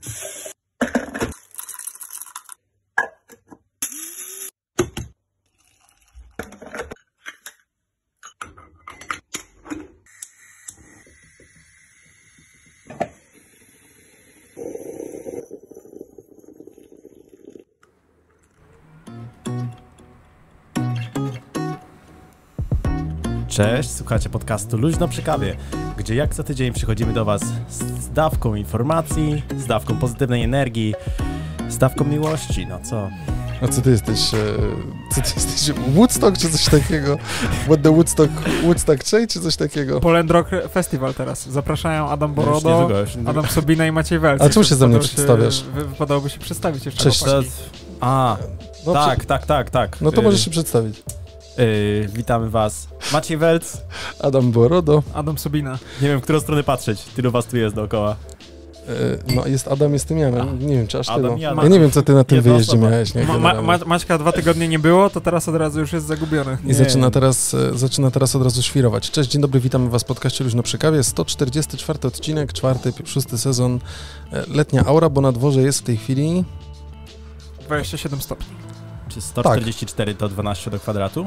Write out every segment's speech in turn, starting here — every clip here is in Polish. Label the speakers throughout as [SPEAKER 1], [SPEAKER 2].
[SPEAKER 1] Cześć, słuchacie podcastu Luźno przy kawie, gdzie jak co tydzień przychodzimy do was z dawką informacji, z dawką pozytywnej energii, z dawką miłości, no co?
[SPEAKER 2] A co ty jesteś? Woodstock czy coś takiego? What the Woodstock Trade czy coś takiego?
[SPEAKER 3] Poland Rock Festival teraz. Zapraszają Adam Borodo, Adam Sobina i Maciej Welc.
[SPEAKER 2] A czemu się ze mnie przedstawiasz?
[SPEAKER 3] Wypadałoby się przedstawić jeszcze.
[SPEAKER 2] Cześć.
[SPEAKER 1] No, tak.
[SPEAKER 2] No to możesz się przedstawić.
[SPEAKER 1] Witamy was. Maciej Welc.
[SPEAKER 2] Adam Borodo.
[SPEAKER 3] Adam Sobina.
[SPEAKER 1] Nie wiem, w którą stronę patrzeć. Tylu was tu jest dookoła.
[SPEAKER 2] No jest Adam, jestem ja. Nie wiem, czy aż
[SPEAKER 1] Adam
[SPEAKER 2] tylu.
[SPEAKER 1] ja
[SPEAKER 2] nie wiem, co ty na tym wyjeździe miałeś. Nie?
[SPEAKER 3] Maćka 2 tygodnie nie było, to teraz od razu już jest zagubiony.
[SPEAKER 2] I zaczyna teraz od razu świrować. Cześć, dzień dobry, witamy was w podcaście Luźno przy kawie. 144 odcinek, 6. sezon. Letnia aura, bo na dworze jest w tej chwili
[SPEAKER 3] 27 stopni.
[SPEAKER 1] Czy 144 to 12 do kwadratu?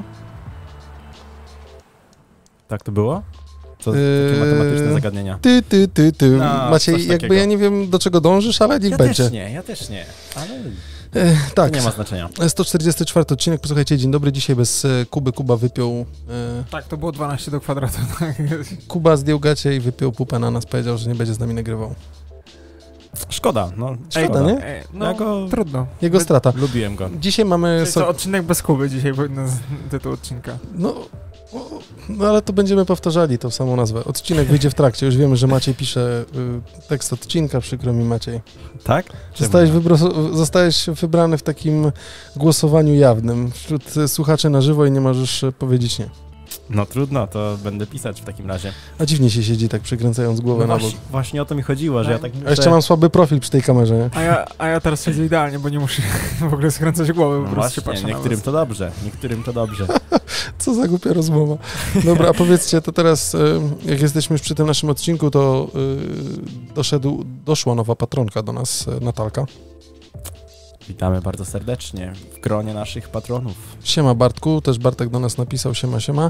[SPEAKER 1] Tak to było? To takie matematyczne zagadnienia.
[SPEAKER 2] No, Maciej, jakby ja nie wiem, do czego dążysz, ale niech będzie.
[SPEAKER 1] Ja też nie, ale
[SPEAKER 2] tak.
[SPEAKER 1] To nie ma znaczenia.
[SPEAKER 2] 144 odcinek, posłuchajcie, dzień dobry, dzisiaj bez Kuby. Kuba wypiął...
[SPEAKER 3] Tak, to było 12 do kwadratu.
[SPEAKER 2] Kuba zdjął gacie i wypiął pupę na nas, powiedział, że nie będzie z nami nagrywał.
[SPEAKER 1] Szkoda,
[SPEAKER 2] nie?
[SPEAKER 3] Trudno.
[SPEAKER 2] Jego strata.
[SPEAKER 1] Lubiłem go.
[SPEAKER 2] Dzisiaj mamy...
[SPEAKER 3] To odcinek bez Kuby, dzisiaj powinien tytuł odcinka.
[SPEAKER 2] No ale to będziemy powtarzali tą samą nazwę. Odcinek wyjdzie w trakcie. Już wiemy, że Maciej pisze tekst odcinka. Przykro mi, Maciej.
[SPEAKER 1] Tak?
[SPEAKER 2] Zostałeś wybrany w takim głosowaniu jawnym wśród słuchaczy na żywo i nie możesz powiedzieć nie.
[SPEAKER 1] No trudno, to będę pisać w takim razie.
[SPEAKER 2] A dziwnie się siedzi tak przykręcając głowę na bok.
[SPEAKER 1] Właśnie o to mi chodziło, że ja tak muszę...
[SPEAKER 2] A jeszcze mam słaby profil przy tej kamerze, nie?
[SPEAKER 3] A ja teraz siedzę idealnie, bo nie muszę w ogóle skręcać głowy, po prostu się patrzę
[SPEAKER 1] niektórym to dobrze.
[SPEAKER 2] Co za głupia rozmowa. Dobra, a powiedzcie, to teraz, jak jesteśmy już przy tym naszym odcinku, to doszła nowa patronka do nas, Natalka.
[SPEAKER 1] Witamy bardzo serdecznie w gronie naszych patronów.
[SPEAKER 2] Siema Bartku, też Bartek do nas napisał, siema.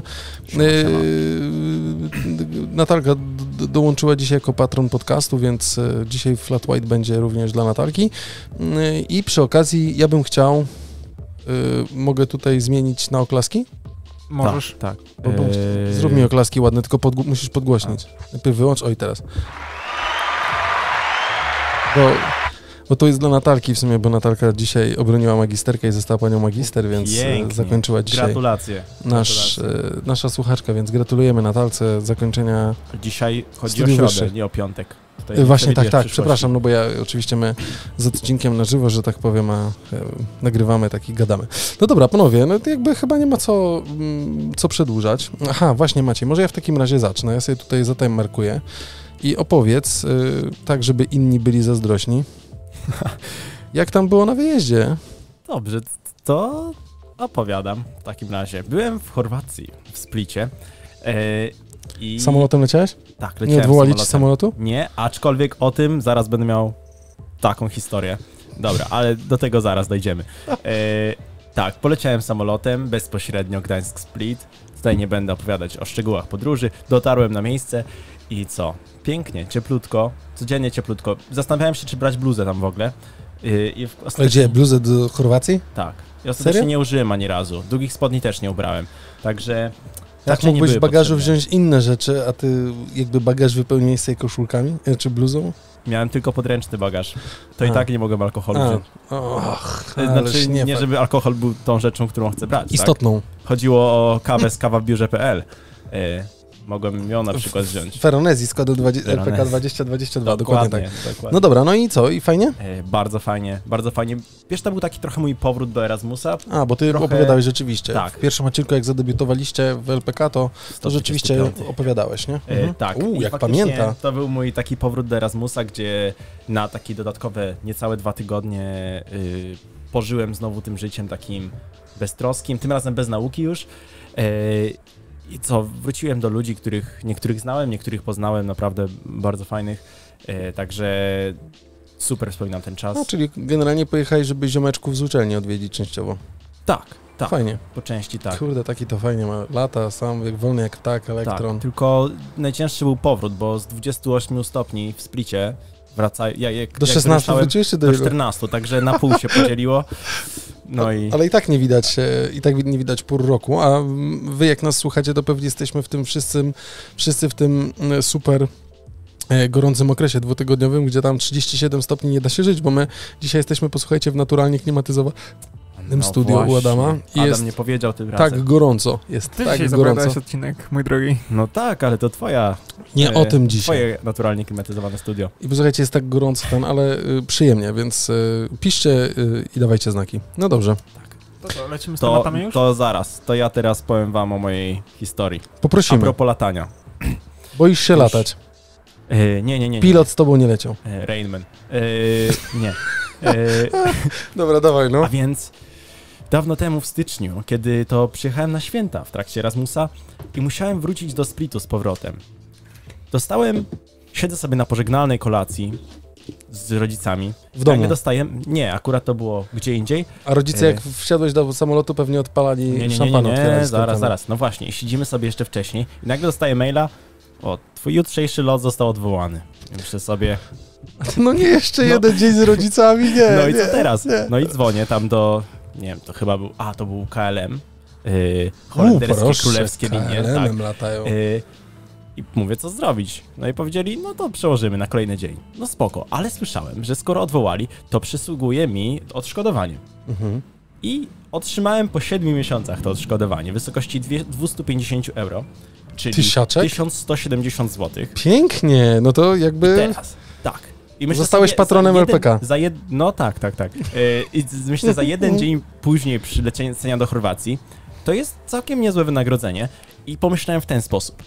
[SPEAKER 2] Natalka dołączyła dzisiaj jako patron podcastu, więc dzisiaj Flat White będzie również dla Natalki. I przy okazji ja bym chciał, mogę tutaj zmienić na oklaski?
[SPEAKER 3] Możesz.
[SPEAKER 1] Tak.
[SPEAKER 2] Zrób mi oklaski ładne, tylko musisz podgłośnić. Najpierw wyłącz, i teraz. Bo to jest dla Natalki w sumie, bo Natalka dzisiaj obroniła magisterkę i została panią magister, więc zakończyła dzisiaj.
[SPEAKER 1] Gratulacje.
[SPEAKER 2] Nasza słuchaczka, więc gratulujemy Natalce zakończenia.
[SPEAKER 1] Dzisiaj chodzi o środę, nie o piątek.
[SPEAKER 2] Właśnie tak, przepraszam, no bo ja oczywiście my z odcinkiem na żywo, że tak powiem, nagrywamy tak i gadamy. No dobra, panowie, no to jakby chyba nie ma co przedłużać. Aha, właśnie Maciej, może ja w takim razie zacznę, ja sobie tutaj zatimemarkuję i opowiedz, tak żeby inni byli zazdrośni. Jak tam było na wyjeździe?
[SPEAKER 1] Dobrze, to opowiadam w takim razie. Byłem w Chorwacji, w Splicie. I...
[SPEAKER 2] Samolotem leciałeś?
[SPEAKER 1] Tak, leciałem.
[SPEAKER 2] Nie odwołali ci samolotu?
[SPEAKER 1] Nie, aczkolwiek o tym zaraz będę miał taką historię. Dobra, ale do tego zaraz dojdziemy. Tak, poleciałem samolotem bezpośrednio Gdańsk-Split. Tutaj nie będę opowiadać o szczegółach podróży. Dotarłem na miejsce i co? Pięknie, cieplutko, codziennie cieplutko. Zastanawiałem się, czy brać bluzę tam w ogóle.
[SPEAKER 2] Ale gdzie, bluzę do Chorwacji?
[SPEAKER 1] Tak. I ostatecznie nie użyłem ani razu. Długich spodni też nie ubrałem. Także...
[SPEAKER 2] Jak mógłbyś w bagażu wziąć inne rzeczy, a ty jakby bagaż wypełniłeś sobie koszulkami, czy bluzą?
[SPEAKER 1] Miałem tylko podręczny bagaż. To i tak nie mogłem alkoholu wziąć. Znaczy, nie żeby alkohol był tą rzeczą, którą chcę brać.
[SPEAKER 2] Istotną.
[SPEAKER 1] Tak? Chodziło o kawę z kawabiurze.pl. Mogłem ją na przykład wziąć.
[SPEAKER 2] Veronesi z kodem LPK 2022, dokładnie tak. No dobra, no i co? I fajnie?
[SPEAKER 1] Bardzo fajnie, bardzo fajnie. Wiesz, to był taki trochę mój powrót do Erasmusa.
[SPEAKER 2] Bo ty opowiadałeś rzeczywiście.
[SPEAKER 1] Tak.
[SPEAKER 2] W pierwszym odcinku, jak zadebiutowaliście w LPK, to rzeczywiście opowiadałeś, nie?
[SPEAKER 1] Tak.
[SPEAKER 2] Jak pamięta.
[SPEAKER 1] To był mój taki powrót do Erasmusa, gdzie na takie dodatkowe niecałe 2 tygodnie pożyłem znowu tym życiem takim beztroskim, tym razem bez nauki już. I co, wróciłem do ludzi, których niektórych znałem, niektórych poznałem, naprawdę bardzo fajnych, także super wspominam ten czas.
[SPEAKER 2] No, czyli generalnie pojechałeś, żeby ziomeczków z uczelni odwiedzić częściowo.
[SPEAKER 1] Tak.
[SPEAKER 2] Fajnie.
[SPEAKER 1] Po części tak.
[SPEAKER 2] Kurde, taki to fajnie ma. Lata, sam jak wolny jak ptak, elektron.
[SPEAKER 1] Tak, tylko najcięższy był powrót, bo z 28 stopni w Splicie
[SPEAKER 2] do 16 wróciłeś czy
[SPEAKER 1] do 14, także na pół się podzieliło. No
[SPEAKER 2] ale i tak nie widać pór roku, a wy jak nas słuchacie, to pewnie jesteśmy w tym wszyscy w tym super gorącym okresie dwutygodniowym, gdzie tam 37 stopni nie da się żyć, bo my dzisiaj jesteśmy, posłuchajcie, w naturalnie klimatyzowanym studiu
[SPEAKER 1] właśnie.
[SPEAKER 2] u Adama. I
[SPEAKER 1] Adam
[SPEAKER 2] jest
[SPEAKER 1] nie powiedział tym razem.
[SPEAKER 2] tak gorąco. Jest
[SPEAKER 3] Ty
[SPEAKER 2] tak
[SPEAKER 3] dzisiaj
[SPEAKER 2] gorąco.
[SPEAKER 3] zapowiadałeś odcinek, mój drogi.
[SPEAKER 1] No tak, ale to twoja...
[SPEAKER 2] Nie o tym dzisiaj.
[SPEAKER 1] Twoje naturalnie klimatyzowane studio.
[SPEAKER 2] I posłuchajcie, jest tak gorąco ten, ale przyjemnie, więc piszcie i dawajcie znaki. No dobrze.
[SPEAKER 3] To co, lecimy z tematami już?
[SPEAKER 1] To zaraz. To ja teraz powiem wam o mojej historii.
[SPEAKER 2] Poprosimy.
[SPEAKER 1] A propos latania.
[SPEAKER 2] Boisz się latać.
[SPEAKER 1] Nie.
[SPEAKER 2] Pilot z tobą nie leciał.
[SPEAKER 1] Rainman. Nie.
[SPEAKER 2] Dobra, dawaj, no.
[SPEAKER 1] A więc dawno temu w styczniu, kiedy to przyjechałem na święta w trakcie Erasmusa i musiałem wrócić do Splitu z powrotem. Siedzę sobie na pożegnalnej kolacji z rodzicami.
[SPEAKER 2] W domu?
[SPEAKER 1] Nie, akurat to było gdzie indziej.
[SPEAKER 2] A rodzice jak wsiadłeś do samolotu pewnie odpalali szampan.
[SPEAKER 1] Nie, zaraz. No właśnie, siedzimy sobie jeszcze wcześniej i nagle dostaję maila, twój jutrzejszy lot został odwołany. I myślę sobie...
[SPEAKER 2] No nie, jeszcze jeden dzień z rodzicami, nie.
[SPEAKER 1] No i co
[SPEAKER 2] nie,
[SPEAKER 1] teraz?
[SPEAKER 2] Nie.
[SPEAKER 1] No i dzwonię tam do... Nie wiem, to chyba był... to był KLM. Holenderskie, królewskie linie.
[SPEAKER 2] KLM-em latają.
[SPEAKER 1] I mówię, co zrobić? No i powiedzieli, no to przełożymy na kolejny dzień. No spoko, ale słyszałem, że skoro odwołali, to przysługuje mi odszkodowanie.
[SPEAKER 2] Mhm.
[SPEAKER 1] I otrzymałem po 7 miesiącach to odszkodowanie w wysokości 250 euro, czyli
[SPEAKER 2] Tysiaczek?
[SPEAKER 1] 1170 zł.
[SPEAKER 2] Pięknie, no to jakby...
[SPEAKER 1] I teraz, tak. I myślę
[SPEAKER 2] Zostałeś patronem LPK.
[SPEAKER 1] No tak. I myślę, za jeden dzień później przylecenia do Chorwacji, to jest całkiem niezłe wynagrodzenie. I pomyślałem w ten sposób.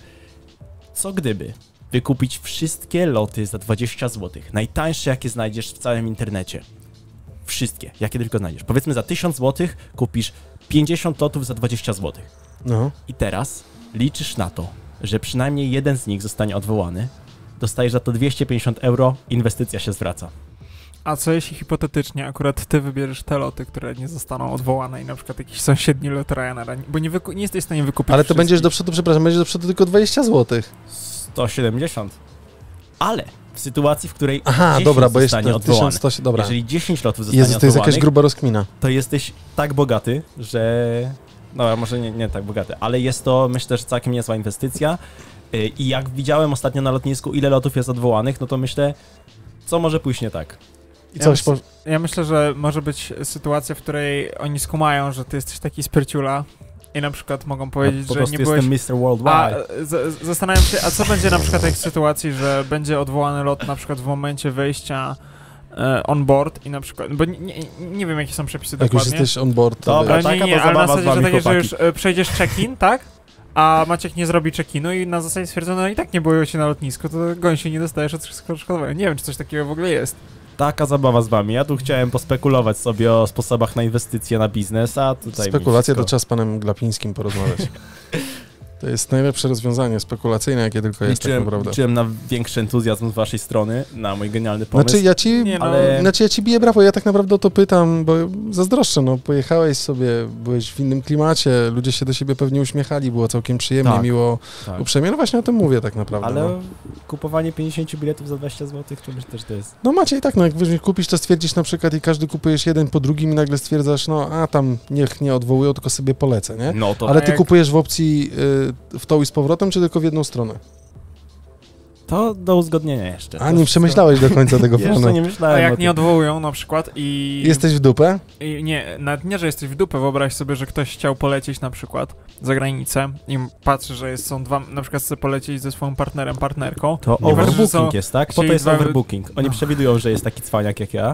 [SPEAKER 1] Co gdyby wykupić wszystkie loty za 20 zł, najtańsze jakie znajdziesz w całym internecie. Wszystkie, jakie tylko znajdziesz. Powiedzmy za 1000 zł kupisz 50 lotów za 20 zł.
[SPEAKER 2] No.
[SPEAKER 1] I teraz liczysz na to, że przynajmniej jeden z nich zostanie odwołany, dostajesz za to 250 euro, inwestycja się zwraca.
[SPEAKER 3] A co jeśli hipotetycznie akurat ty wybierzesz te loty, które nie zostaną odwołane i na przykład jakiś sąsiedni lot Ryanaira, bo nie jesteś w stanie wykupić
[SPEAKER 2] Ale to będziesz do przodu, będziesz do przodu tylko 20 zł.
[SPEAKER 1] 170. Ale w sytuacji, w której 10
[SPEAKER 2] dobra, bo
[SPEAKER 1] zostanie odwołane,
[SPEAKER 2] 1100, dobra.
[SPEAKER 1] jeżeli 10 lotów zostanie
[SPEAKER 2] Jezu, to jest jakaś gruba rozkmina.
[SPEAKER 1] to jesteś tak bogaty, że... No, może nie tak bogaty, ale jest to, myślę, że całkiem niezła inwestycja. I jak widziałem ostatnio na lotnisku, ile lotów jest odwołanych, no to myślę, co może pójść nie tak.
[SPEAKER 3] Ja myślę, że może być sytuacja, w której oni skumają, że ty jesteś taki spryciula i na przykład mogą powiedzieć, że nie byłeś...
[SPEAKER 1] jestem Mr. Worldwide.
[SPEAKER 3] Zastanawiam się, a co będzie na przykład w sytuacji, że będzie odwołany lot na przykład w momencie wejścia on board i na przykład, bo nie wiem jakie są przepisy
[SPEAKER 2] jak
[SPEAKER 3] dokładnie.
[SPEAKER 2] Jak już jesteś on board, to
[SPEAKER 1] dobra,
[SPEAKER 3] nie, ale na zasadzie, że takie, że już przejdziesz check-in, tak? A Maciek nie zrobi check-inu i na zasadzie stwierdzono, no i tak nie boją się na lotnisku, to goń się nie dostajesz odszkodowania. Nie wiem, czy coś takiego w ogóle jest.
[SPEAKER 1] Taka zabawa z wami. Ja tu chciałem pospekulować sobie o sposobach na inwestycje, na biznes, a tutaj
[SPEAKER 2] spekulacje to trzeba z panem Glapińskim porozmawiać. To jest najlepsze rozwiązanie spekulacyjne, jakie tylko jest, tak naprawdę.
[SPEAKER 1] Liczyłem na większy entuzjazm z waszej strony, na mój genialny pomysł.
[SPEAKER 2] Znaczy ja ci biję brawo, ja tak naprawdę o to pytam, bo zazdroszczę, no pojechałeś sobie, byłeś w innym klimacie, ludzie się do siebie pewnie uśmiechali, było całkiem przyjemnie,
[SPEAKER 1] tak,
[SPEAKER 2] miło,
[SPEAKER 1] tak.
[SPEAKER 2] uprzejmie, no właśnie o tym mówię tak naprawdę.
[SPEAKER 1] Ale kupowanie 50 biletów za 20 zł, to myślę, że to jest...
[SPEAKER 2] No Maciej, tak, no jak weźmiesz kupisz, to stwierdzisz na przykład i każdy kupujesz jeden po drugim i nagle stwierdzasz, no a tam niech nie odwołują, tylko sobie polecę, nie?
[SPEAKER 1] No to
[SPEAKER 2] ale ty kupujesz w opcji w tą i z powrotem, czy tylko w jedną stronę?
[SPEAKER 1] To do uzgodnienia jeszcze.
[SPEAKER 2] A nie przemyślałeś do końca tego planu.
[SPEAKER 1] Jeszcze nie myślałem.
[SPEAKER 3] A jak nie odwołują na przykład i...
[SPEAKER 2] Jesteś w dupę?
[SPEAKER 3] I nie, nawet nie, że jesteś w dupę, wyobraź sobie, że ktoś chciał polecieć na przykład za granicę i patrzy, że są dwa, na przykład chce polecieć ze swoim partnerem, partnerką.
[SPEAKER 1] To overbooking jest, tak? Po to jest overbooking. Oni przewidują, że jest taki cwaniak jak ja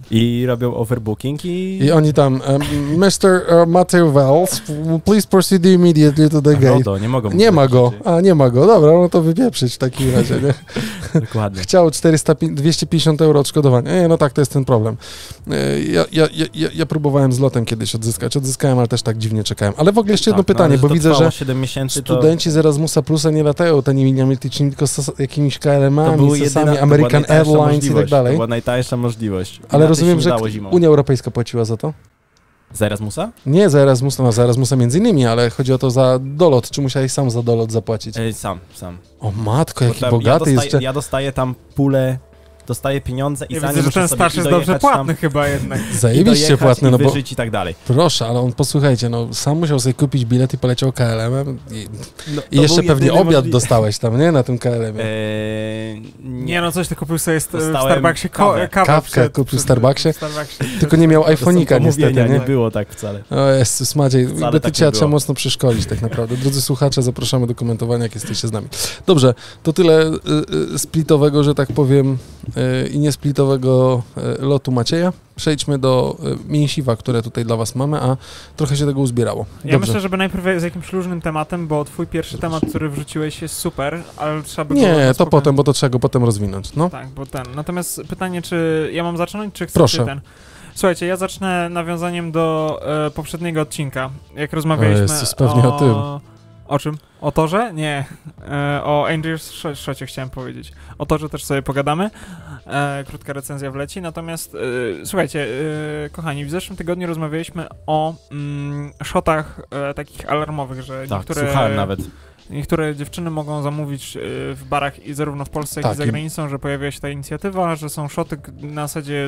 [SPEAKER 1] I robią overbooking
[SPEAKER 2] I oni tam, Mr. Matthew Wells, please proceed immediately to the gate.
[SPEAKER 1] RODO, nie mogą.
[SPEAKER 2] Nie ma go, nie ma go, dobra, no to wypieprzyć w takim razie, nie?
[SPEAKER 1] Dokładnie.
[SPEAKER 2] Chciał 250 euro odszkodowania. No tak, to jest ten problem. Ja próbowałem z lotem kiedyś odzyskałem, ale też tak dziwnie czekałem. Ale w ogóle jeszcze jedno pytanie, bo widzę, że
[SPEAKER 1] 7 miesięcy,
[SPEAKER 2] studenci z Erasmusa Plusa nie latają tanimi limitycznymi, tylko z jakimiś KLM-ami, sesami, American Airlines i tak dalej.
[SPEAKER 1] To była najtańsza możliwość.
[SPEAKER 2] Ale rozumiem, że Unia Europejska płaciła za to?
[SPEAKER 1] Za Erasmusa?
[SPEAKER 2] Nie za Erasmusa, no za Erasmusa między innymi, ale chodzi o to za dolot. Czy musiałeś sam za dolot zapłacić?
[SPEAKER 1] Sam.
[SPEAKER 2] O matko, jaki bogaty jest.
[SPEAKER 1] Ja dostaję tam pulę, dostaję pieniądze i
[SPEAKER 3] widzę, że ten starszy jest dobrze płatny chyba jednak.
[SPEAKER 2] Zajebiście płatny,
[SPEAKER 1] no bo... i tak dalej.
[SPEAKER 2] Proszę, ale on, posłuchajcie, no sam musiał sobie kupić bilet i poleciał KLM-em i jeszcze pewnie obiad dostałeś tam, nie? Na tym KLM-ie.
[SPEAKER 3] Nie no, coś ty kupił sobie w Starbucksie
[SPEAKER 2] kawkę kupił w Starbucksie, tylko nie miał iPhone'ika niestety, nie?
[SPEAKER 1] Nie było tak wcale.
[SPEAKER 2] O Jezus, Maciej,
[SPEAKER 1] tak
[SPEAKER 2] trzeba mocno przeszkolić tak naprawdę. Drodzy słuchacze, zapraszamy do komentowania, jak jesteście z nami. Dobrze, to tyle splitowego, że tak powiem, i niesplitowego lotu Macieja. Przejdźmy do mięsiwa, które tutaj dla was mamy, a trochę się tego uzbierało.
[SPEAKER 3] Ja myślę, żeby najpierw z jakimś luźnym tematem, bo twój pierwszy temat, który wrzuciłeś, jest super, ale trzeba by...
[SPEAKER 2] Nie, to potem, bo to trzeba go potem rozwinąć, no.
[SPEAKER 3] Tak, bo Natomiast pytanie, czy ja mam zacząć, czy chcesz?
[SPEAKER 2] Proszę.
[SPEAKER 3] Ten? Słuchajcie, ja zacznę nawiązaniem do poprzedniego odcinka, jak rozmawialiśmy
[SPEAKER 2] pewnie o tym.
[SPEAKER 3] O czym? O Torze? Nie. O Angels Shocie chciałem powiedzieć. O Torze też sobie pogadamy. Krótka recenzja wleci. Natomiast słuchajcie, kochani, w zeszłym tygodniu rozmawialiśmy o shotach takich alarmowych, że
[SPEAKER 1] tak,
[SPEAKER 3] niektóre...
[SPEAKER 1] słuchałem nawet.
[SPEAKER 2] Niektóre dziewczyny mogą zamówić w barach i zarówno w Polsce, jak i za granicą, że pojawiła się ta inicjatywa, że są szoty na zasadzie,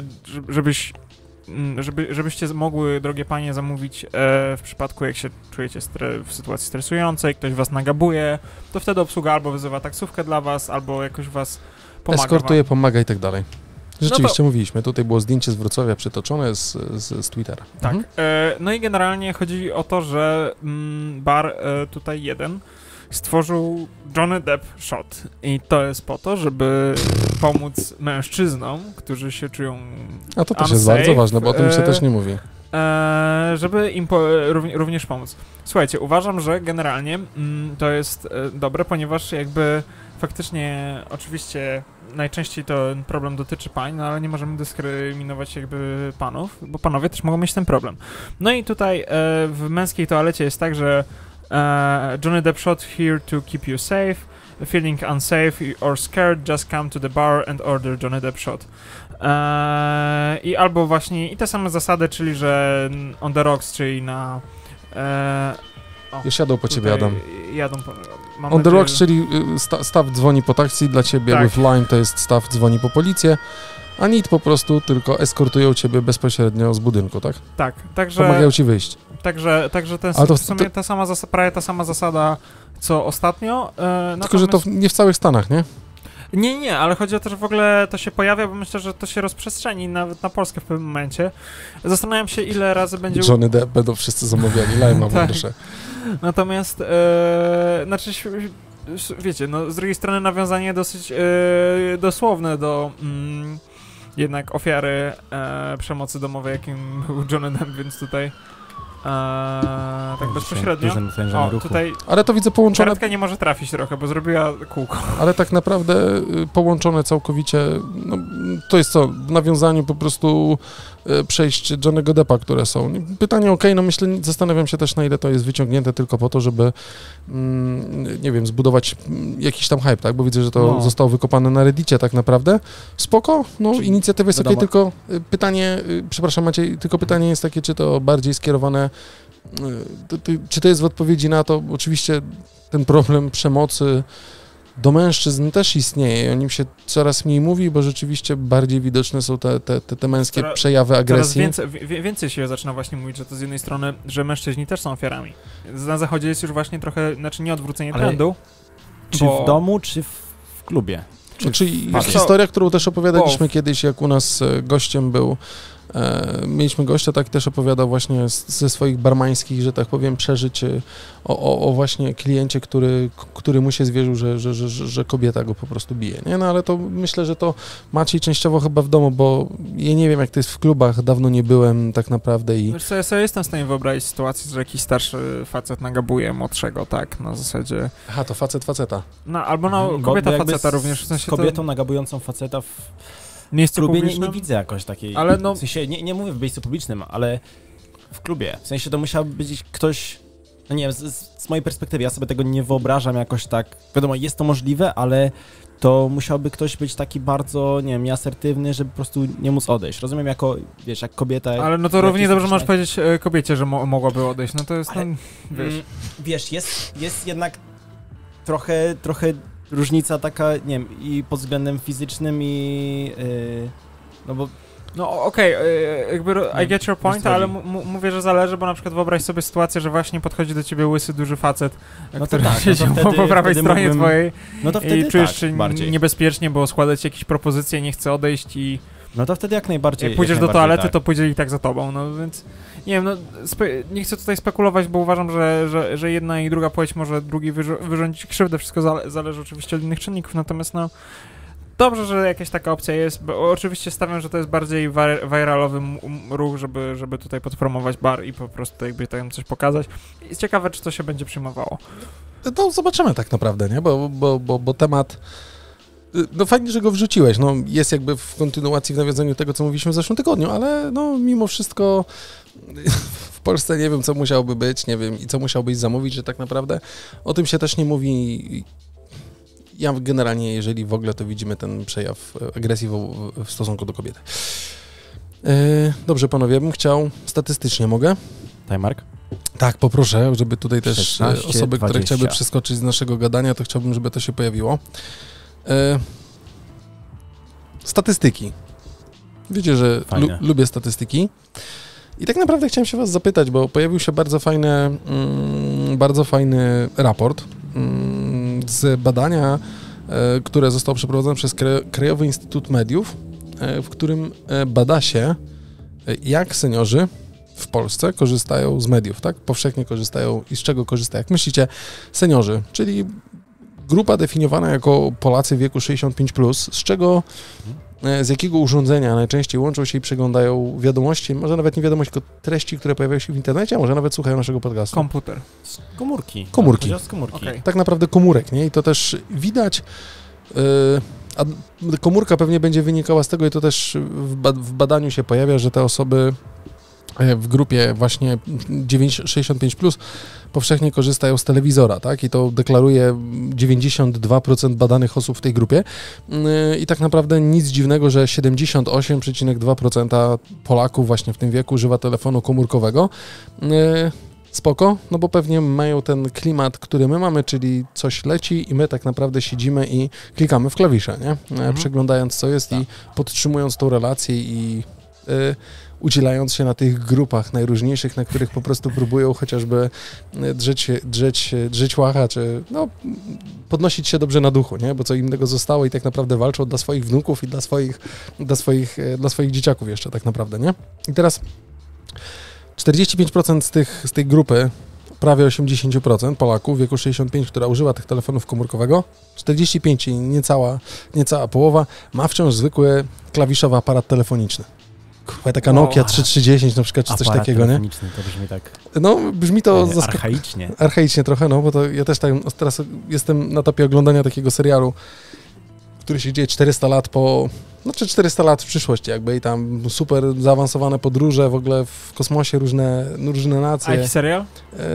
[SPEAKER 2] żebyście mogły, drogie panie, zamówić w przypadku, jak się czujecie w sytuacji stresującej, ktoś was nagabuje, to wtedy obsługa albo wyzywa taksówkę dla was, albo jakoś was pomaga. Eskortuje, pomaga i tak dalej. Rzeczywiście mówiliśmy, tutaj było zdjęcie z Wrocławia przytoczone z Twittera. Tak, no i generalnie chodzi o to, że bar tutaj jeden stworzył Johnny Depp Shot i to jest po to, żeby pomóc mężczyznom, którzy się czują a to też unsafe, jest bardzo ważne, bo o tym się też nie mówi. Żeby im również pomóc. Słuchajcie, uważam, że generalnie to jest dobre, ponieważ jakby faktycznie oczywiście najczęściej ten problem dotyczy pań, no ale nie możemy dyskryminować jakby panów, bo panowie też mogą mieć ten problem. No i tutaj w męskiej toalecie jest tak, że Johnny Depp Shot here to keep you safe. Feeling unsafe or scared, just come to the bar and order Johnny Depp Shot. I albo właśnie i te same zasady, czyli że on the rocks, czyli na... już jadą po ciebie, Adam. Jadą on the rocks, czyli staw dzwoni po taksi dla ciebie, tak. With Lime to jest staw dzwoni po policję, a NIT po prostu tylko eskortują ciebie bezpośrednio z budynku, tak? Tak, także... Pomagają ci wyjść. Także ten w sumie prawie ta sama zasada, co ostatnio. Tylko, że to nie w całych Stanach, nie? Nie, ale chodzi o to, że w ogóle to się pojawia, bo myślę, że to się rozprzestrzeni nawet na Polskę w pewnym momencie. Zastanawiam się, ile razy będzie... Johnny Depp będą wszyscy zamawiali, Lime'a tak. Proszę. Natomiast, znaczy, wiecie, no z drugiej strony nawiązanie dosyć dosłowne do... jednak ofiary przemocy domowej, jakim był Johnny Depp, więc tutaj tak bezpośrednio. O, tutaj ale to widzę połączone... Karetka nie może trafić trochę, bo zrobiła kółko. Ale tak naprawdę połączone całkowicie, no, to jest co, w nawiązaniu po prostu przejść Johnny'ego Deppa, które są. Pytanie no myślę, zastanawiam się też, na ile to jest wyciągnięte tylko po to, żeby nie wiem, zbudować jakiś tam hype, tak? Bo widzę, że to zostało wykopane na Reddicie tak naprawdę. Spoko, inicjatywa jest okej, tylko pytanie, przepraszam Maciej, tylko pytanie jest takie, czy to bardziej skierowane, czy to jest w odpowiedzi na to, oczywiście ten problem przemocy do mężczyzn też istnieje i o nim się coraz mniej mówi, bo rzeczywiście bardziej widoczne są te męskie przejawy agresji. Coraz więcej się zaczyna właśnie mówić, że to z jednej strony, że mężczyźni też są ofiarami. Na zachodzie jest już właśnie trochę, znaczy nie odwrócenie trendu.
[SPEAKER 1] Czy w domu, czy w klubie?
[SPEAKER 2] Czyli historia, którą też opowiadaliśmy kiedyś, jak u nas gościem był Mieliśmy gościa, tak też opowiadał właśnie ze swoich barmańskich, że tak powiem, przeżyć o właśnie kliencie, który mu się zwierzył, że kobieta go po prostu bije, nie? No ale to myślę, że to Maciej częściowo chyba w domu, bo ja nie wiem, jak to jest w klubach, dawno nie byłem tak naprawdę i...
[SPEAKER 3] Wiesz co, ja sobie jestem w stanie wyobrazić sytuację, że jakiś starszy facet nagabuje młodszego, tak, na zasadzie...
[SPEAKER 2] Aha, to faceta.
[SPEAKER 3] No, albo no, kobieta faceta również, w sensie
[SPEAKER 1] kobietą
[SPEAKER 3] to...
[SPEAKER 1] nagabującą faceta w
[SPEAKER 3] miejscu
[SPEAKER 1] klubie
[SPEAKER 3] publicznym?
[SPEAKER 1] nie widzę jakoś takiej,
[SPEAKER 3] ale no...
[SPEAKER 1] w sensie, nie mówię w miejscu publicznym, ale w klubie, w sensie to musiał być ktoś, no nie wiem, z mojej perspektywy, ja sobie tego nie wyobrażam jakoś tak, wiadomo, jest to możliwe, ale to musiałby ktoś być taki bardzo, nie wiem, nieasertywny, żeby po prostu nie móc odejść. Rozumiem jako, wiesz, jak kobieta...
[SPEAKER 3] Ale no to równie dobrze możesz powiedzieć kobiecie, że mogłaby odejść, no to jest, ale, no, wiesz...
[SPEAKER 1] Wiesz, jest jednak trochę różnica taka, nie wiem, i pod względem fizycznym i... no bo...
[SPEAKER 3] No okej, jakby I get your point, ale mówię, że zależy, bo na przykład wyobraź sobie sytuację, że właśnie podchodzi do ciebie łysy, duży facet,
[SPEAKER 1] no
[SPEAKER 3] który
[SPEAKER 1] tak,
[SPEAKER 3] siedzi po prawej stronie twojej
[SPEAKER 1] no to wtedy
[SPEAKER 3] i czujesz
[SPEAKER 1] się
[SPEAKER 3] niebezpiecznie, bo składa ci jakieś propozycje, nie chce odejść i...
[SPEAKER 1] No to wtedy jak najbardziej...
[SPEAKER 3] Jak pójdziesz do toalety, to pójdzie i tak za tobą, no więc... Nie wiem, no nie chcę tutaj spekulować, bo uważam, że jedna i druga płeć może drugiej wyrządzić krzywdę, wszystko zależy oczywiście od innych czynników, natomiast no... Dobrze, że jakaś taka opcja jest, bo oczywiście stawiam, że to jest bardziej viralowy ruch, żeby tutaj podpromować bar i po prostu jakby tam coś pokazać. Jest ciekawe, czy to się będzie przyjmowało.
[SPEAKER 2] No zobaczymy tak naprawdę, nie? Bo temat... No fajnie, że go wrzuciłeś, no jest jakby w kontynuacji, w nawiązaniu tego, co mówiliśmy w zeszłym tygodniu, ale no mimo wszystko w Polsce nie wiem, co musiałoby być, nie wiem i co musiałbyś zamówić, że tak naprawdę o tym się też nie mówi. Ja generalnie, jeżeli w ogóle, to widzimy ten przejaw agresji w stosunku do kobiety. Dobrze, panowie, bym chciał statystycznie, mogę?
[SPEAKER 1] Timemark?
[SPEAKER 2] Tak, poproszę, żeby tutaj też
[SPEAKER 1] 16,
[SPEAKER 2] osoby,
[SPEAKER 1] 20.
[SPEAKER 2] które chciały przeskoczyć z naszego gadania, to chciałbym, żeby to się pojawiło. Statystyki. Wiecie, że lubię statystyki. I tak naprawdę chciałem się was zapytać, bo pojawił się bardzo fajny raport z badania, które zostało przeprowadzone przez Krajowy Instytut Mediów, w którym bada się, jak seniorzy w Polsce korzystają z mediów, tak? Powszechnie korzystają i z czego korzystają. Jak myślicie, seniorzy, czyli grupa definiowana jako Polacy w wieku 65+, z jakiego urządzenia najczęściej łączą się i przeglądają wiadomości, może nawet nie wiadomości, tylko treści, które pojawiają się w internecie, a może nawet słuchają naszego podcastu.
[SPEAKER 3] Komputer.
[SPEAKER 1] Komórki.
[SPEAKER 3] Okay.
[SPEAKER 2] Tak naprawdę komórek, nie? I to też widać, a komórka pewnie będzie wynikała z tego, i to też w badaniu się pojawia, że te osoby w grupie właśnie 65+ powszechnie korzystają z telewizora, tak? I to deklaruje 92% badanych osób w tej grupie. I tak naprawdę nic dziwnego, że 78,2% Polaków właśnie w tym wieku używa telefonu komórkowego. Spoko, no bo pewnie mają ten klimat, który my mamy, czyli coś leci i my tak naprawdę siedzimy i klikamy w klawisze, nie? Przeglądając co jest i podtrzymując tą relację i udzielając się na tych grupach najróżniejszych, na których po prostu próbują chociażby drzeć łacha, czy no, podnosić się dobrze na duchu, nie? Bo co innego zostało i tak naprawdę walczą dla swoich wnuków i dla swoich dzieciaków jeszcze tak naprawdę, nie? I teraz 45% z tej grupy, prawie 80% Polaków w wieku 65, która używa tych telefonów komórkowego, 45 i niecała połowa ma wciąż zwykły klawiszowy aparat telefoniczny. Kurwa, taka Nokia 3310 na przykład, czy coś takiego, nie?
[SPEAKER 1] To brzmi tak...
[SPEAKER 2] No, brzmi to
[SPEAKER 1] archaicznie.
[SPEAKER 2] Archaicznie trochę, no, bo to ja też tak, teraz jestem na topie oglądania takiego serialu, który się dzieje 400 lat znaczy 400 lat w przyszłości jakby i tam super zaawansowane podróże, w ogóle w kosmosie różne nacje.
[SPEAKER 3] A jaki serial?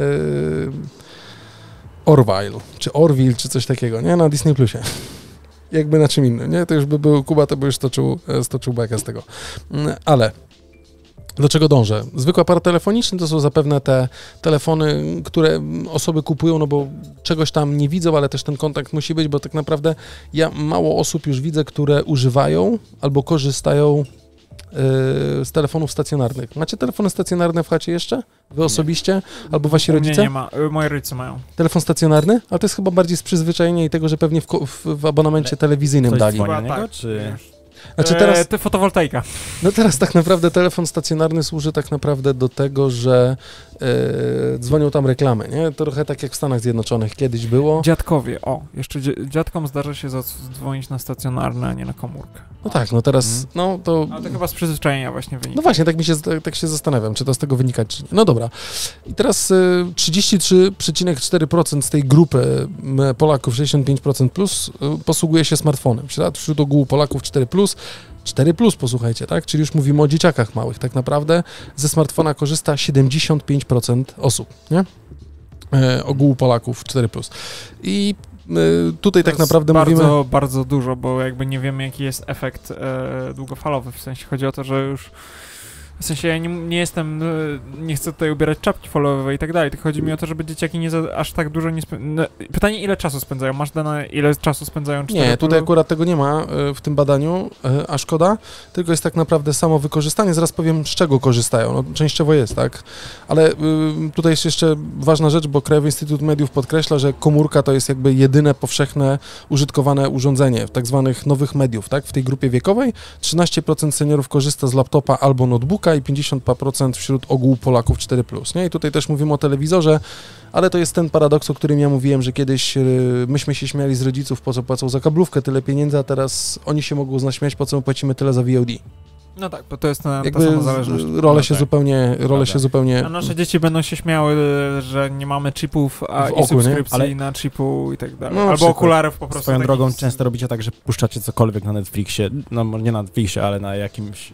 [SPEAKER 2] Orville, czy coś takiego, nie? Na Disney Plusie. Jakby na czym innym, nie? To już by był Kuba, to by już stoczył bajkę z tego. Ale do czego dążę? Zwykły aparat telefoniczny to są zapewne te telefony, które osoby kupują, no bo czegoś tam nie widzą, ale też ten kontakt musi być, bo tak naprawdę ja mało osób już widzę, które używają albo korzystają z telefonów stacjonarnych. Macie telefony stacjonarne w chacie jeszcze? Wy osobiście? Albo wasi rodzice?
[SPEAKER 3] Nie ma. Moi rodzice mają.
[SPEAKER 2] Telefon stacjonarny? Ale to jest chyba bardziej z przyzwyczajenia i tego, że pewnie w abonamencie telewizyjnym dali.
[SPEAKER 1] Tak, czy...
[SPEAKER 2] Znaczy teraz,
[SPEAKER 3] fotowoltaika.
[SPEAKER 2] no teraz tak naprawdę telefon stacjonarny służy tak naprawdę do tego, że dzwonią tam reklamy, nie? To trochę tak jak w Stanach Zjednoczonych kiedyś było.
[SPEAKER 3] Dziadkowie, jeszcze dziadkom zdarza się zadzwonić na stacjonarne, a nie na komórkę.
[SPEAKER 2] No tak, no teraz, no to...
[SPEAKER 3] Ale to chyba z przyzwyczajenia właśnie wynika.
[SPEAKER 2] No właśnie, tak się zastanawiam, czy to z tego wynika, czy nie. No dobra. I teraz 33,4% z tej grupy Polaków, 65% plus, posługuje się smartfonem. Wśród ogółu Polaków 4 plus, posłuchajcie, tak? Czyli już mówimy o dzieciakach małych. Tak naprawdę ze smartfona korzysta 75% osób, nie? Ogółu Polaków 4 plus. I tutaj tak naprawdę mówimy...
[SPEAKER 3] Bardzo dużo, bo jakby nie wiemy, jaki jest efekt długofalowy. W sensie chodzi o to, że już... W sensie ja nie jestem, nie chcę tutaj ubierać czapki falowej i tak dalej, tylko chodzi mi o to, żeby dzieciaki aż tak dużo nie spędzają. Pytanie, ile czasu spędzają? Masz dane, ile czasu spędzają?
[SPEAKER 2] Nie, tutaj akurat tego nie ma w tym badaniu, a szkoda, tylko jest tak naprawdę samo wykorzystanie. Zaraz powiem, z czego korzystają. No, częściowo jest, tak? Ale tutaj jest jeszcze ważna rzecz, bo Krajowy Instytut Mediów podkreśla, że komórka to jest jakby jedyne powszechne użytkowane urządzenie w tak zwanych nowych mediów, tak? W tej grupie wiekowej 13% seniorów korzysta z laptopa albo notebooka i 50% wśród ogółu Polaków 4+. Nie? I tutaj też mówimy o telewizorze, ale to jest ten paradoks, o którym ja mówiłem, że kiedyś myśmy się śmiali z rodziców, po co płacą za kablówkę tyle pieniędzy, a teraz oni się mogą z nas śmiać, po co my płacimy tyle za VOD.
[SPEAKER 3] No tak, bo to jest ta sama zależność.
[SPEAKER 2] Role się zupełnie...
[SPEAKER 3] A nasze dzieci będą się śmiały, że nie mamy chipów i subskrypcji na chipu i tak dalej.
[SPEAKER 2] No,
[SPEAKER 3] albo okularów po prostu.
[SPEAKER 1] Swoją drogą często robicie tak, że puszczacie cokolwiek na Netflixie, no nie na Netflixie, ale na jakimś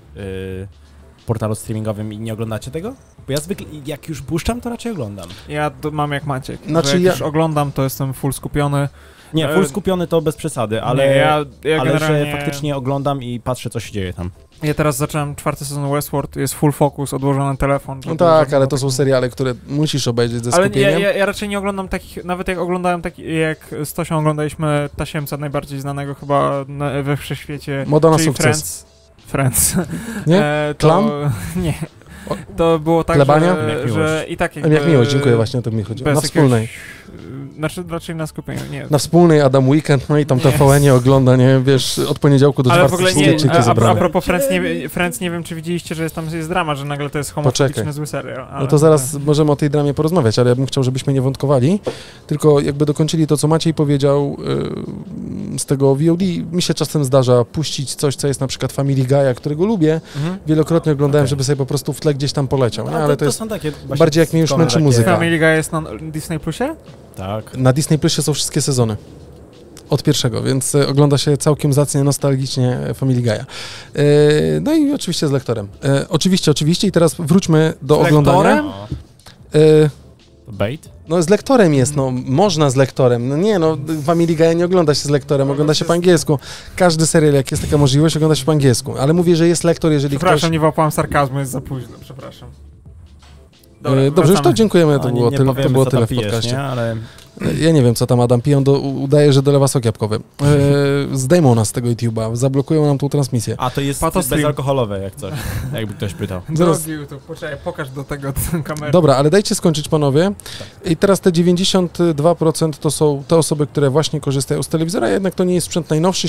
[SPEAKER 1] portalu streamingowym i nie oglądacie tego? Bo ja zwykle, jak już puszczam, to raczej oglądam.
[SPEAKER 3] Ja mam jak Maciek,
[SPEAKER 2] znaczy
[SPEAKER 3] że jak już oglądam, to jestem full skupiony.
[SPEAKER 1] Nie, full skupiony to bez przesady, ale,
[SPEAKER 3] nie, ja
[SPEAKER 1] ale
[SPEAKER 3] generalnie...
[SPEAKER 1] że faktycznie oglądam i patrzę, co się dzieje tam.
[SPEAKER 3] Ja teraz zacząłem 4. sezon Westworld, jest full focus, odłożony telefon.
[SPEAKER 2] No tak, ale to są seriale, które musisz obejrzeć ze skupieniem.
[SPEAKER 3] Ale ja raczej nie oglądam takich, nawet jak oglądałem jak z Tosią oglądaliśmy Tasiemca, najbardziej znanego chyba we wszechświecie.
[SPEAKER 2] Moda na sukces.
[SPEAKER 3] Friends.
[SPEAKER 2] Nie? Klan?
[SPEAKER 3] Nie. To było tak, że i tak jakby...
[SPEAKER 2] Jak miłość, dziękuję, właśnie o to mi chodziło. Na wspólnej.
[SPEAKER 3] Znaczy raczej na skupieniu, nie.
[SPEAKER 2] Na wspólnej Adam Weekend, no i tam TVN-ie ogląda, nie, wiesz, od poniedziałku do czwartku.
[SPEAKER 3] Ale w ogóle a propos Friends, nie wiem, czy widzieliście, że jest drama, że nagle to jest homofobiczny zły serial.
[SPEAKER 2] No to zaraz możemy o tej dramie porozmawiać, ale ja bym chciał, żebyśmy nie wątkowali, tylko jakby dokończyli to, co Maciej powiedział z tego VOD. Mi się czasem zdarza puścić coś, co jest na przykład Family Guy'a, którego lubię. Wielokrotnie oglądałem, żeby sobie po prostu w tle gdzieś tam poleciał, nie? Ale to jest takie bardziej jak mnie już męczy muzyka.
[SPEAKER 3] Family Guy jest na Disney Plusie?
[SPEAKER 1] Tak.
[SPEAKER 2] Na Disney Plusie są wszystkie sezony. Od pierwszego, więc ogląda się całkiem zacnie, nostalgicznie Family Guy'a. No i oczywiście z lektorem. Oczywiście i teraz wróćmy do oglądania.
[SPEAKER 1] Bait?
[SPEAKER 2] No z lektorem jest, no można z lektorem. No nie, no Family Guy'a nie ogląda się z lektorem, ogląda się po angielsku. Każdy serial, jak jest taka możliwość, ogląda się po angielsku. Ale mówię, że jest lektor, jeżeli
[SPEAKER 3] Przepraszam, nie wyłapałem sarkazmu, jest za późno, przepraszam.
[SPEAKER 2] Dobra, dobrze, już to dziękujemy, to było tyle w podcaście.
[SPEAKER 1] Nie, ale...
[SPEAKER 2] Ja nie wiem, co tam Adam pije, on udaje, że dolewa sok jabłkowy. Zdejmą nas z tego YouTube'a, zablokują nam tą transmisję.
[SPEAKER 1] A to jest bezalkoholowe, jak coś, jakby ktoś pytał.
[SPEAKER 3] Drogi YouTube, poczekaj, pokaż do tego kamerę.
[SPEAKER 2] Dobra, ale dajcie skończyć, panowie. I teraz te 92% to są te osoby, które właśnie korzystają z telewizora, jednak to nie jest sprzęt najnowszy,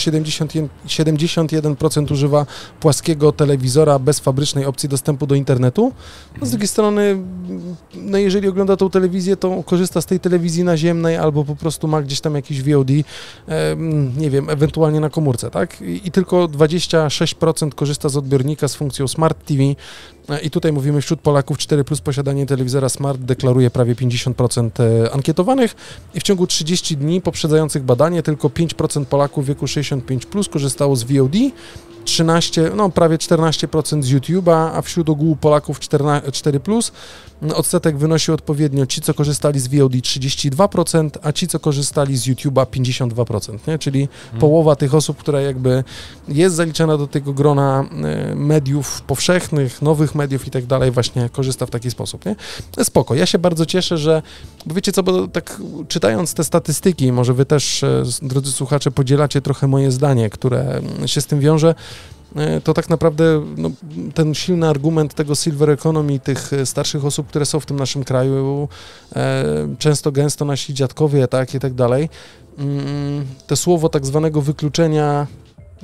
[SPEAKER 2] 71% używa płaskiego telewizora bez fabrycznej opcji dostępu do internetu. No, z drugiej strony, no jeżeli ogląda tą telewizję, to korzysta z tej telewizji naziemnej, albo po prostu ma gdzieś tam jakiś VOD, nie wiem, ewentualnie na komórce, tak? I tylko 26% korzysta z odbiornika z funkcją Smart TV i tutaj mówimy, wśród Polaków 4+ posiadanie telewizora Smart deklaruje prawie 50% ankietowanych i w ciągu 30 dni poprzedzających badanie tylko 5% Polaków w wieku 65+ korzystało z VOD, prawie 14% z YouTube'a, a wśród ogółu Polaków 4+. Odsetek wynosił odpowiednio ci, co korzystali z VOD 32%, a ci, co korzystali z YouTube'a 52%, nie? Czyli połowa tych osób, która jakby jest zaliczana do tego grona mediów powszechnych, nowych mediów i tak dalej, właśnie korzysta w taki sposób, nie? Spoko, ja się bardzo cieszę, że, bo wiecie co, bo tak czytając te statystyki, może wy też, drodzy słuchacze, podzielacie trochę moje zdanie, które się z tym wiąże, to tak naprawdę no, ten silny argument tego silver economy, tych starszych osób, które są w tym naszym kraju, często gęsto nasi dziadkowie, tak, i tak dalej, to słowo tak zwanego wykluczenia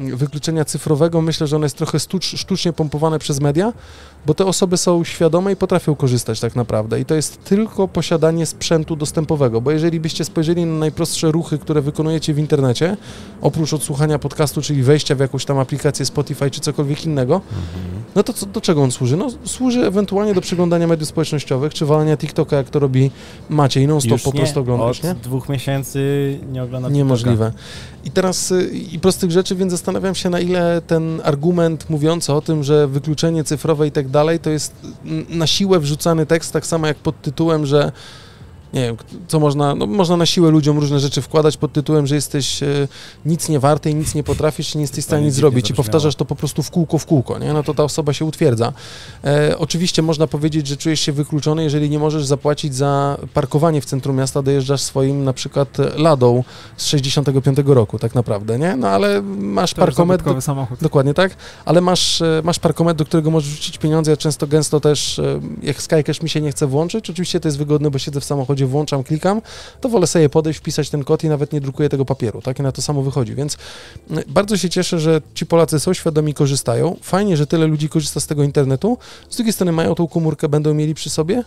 [SPEAKER 2] wykluczenia cyfrowego, myślę, że ono jest trochę sztucznie pompowane przez media, bo te osoby są świadome i potrafią korzystać tak naprawdę i to jest tylko posiadanie sprzętu dostępowego, bo jeżeli byście spojrzeli na najprostsze ruchy, które wykonujecie w internecie, oprócz odsłuchania podcastu, czyli wejścia w jakąś tam aplikację Spotify czy cokolwiek innego, no to do czego on służy? No służy ewentualnie do przeglądania mediów społecznościowych, czy walenia TikToka, jak to robi Maciej, non-stop po prostu oglądasz, nie?
[SPEAKER 1] Od 2 miesięcy nie oglądam
[SPEAKER 2] Niemożliwe. I teraz i prostych rzeczy, więc zastanawiam się, na ile ten argument mówiący o tym, że wykluczenie cyfrowe i tak dalej, to jest na siłę wrzucany tekst, tak samo jak pod tytułem, że nie wiem, co można, no można na siłę ludziom różne rzeczy wkładać pod tytułem, że jesteś nic nie warty i nic nie potrafisz i nie jesteś w stanie nic zrobić i powtarzasz to po prostu w kółko, nie? No to ta osoba się utwierdza. Oczywiście można powiedzieć, że czujesz się wykluczony, jeżeli nie możesz zapłacić za parkowanie w centrum miasta, dojeżdżasz swoim na przykład Ladą z 65 roku, tak naprawdę, nie? No ale masz parkometr,
[SPEAKER 3] samochód.
[SPEAKER 2] Dokładnie tak, ale masz parkometr, do którego możesz wrzucić pieniądze, ja często gęsto też, jak Skycash mi się nie chce włączyć, oczywiście to jest wygodne, bo siedzę w samochodzie, włączam, klikam, to wolę sobie podejść, wpisać ten kod i nawet nie drukuję tego papieru, tak? I na to samo wychodzi, więc bardzo się cieszę, że ci Polacy są świadomi, korzystają. Fajnie, że tyle ludzi korzysta z tego internetu. Z drugiej strony mają tą komórkę, będą mieli przy sobie,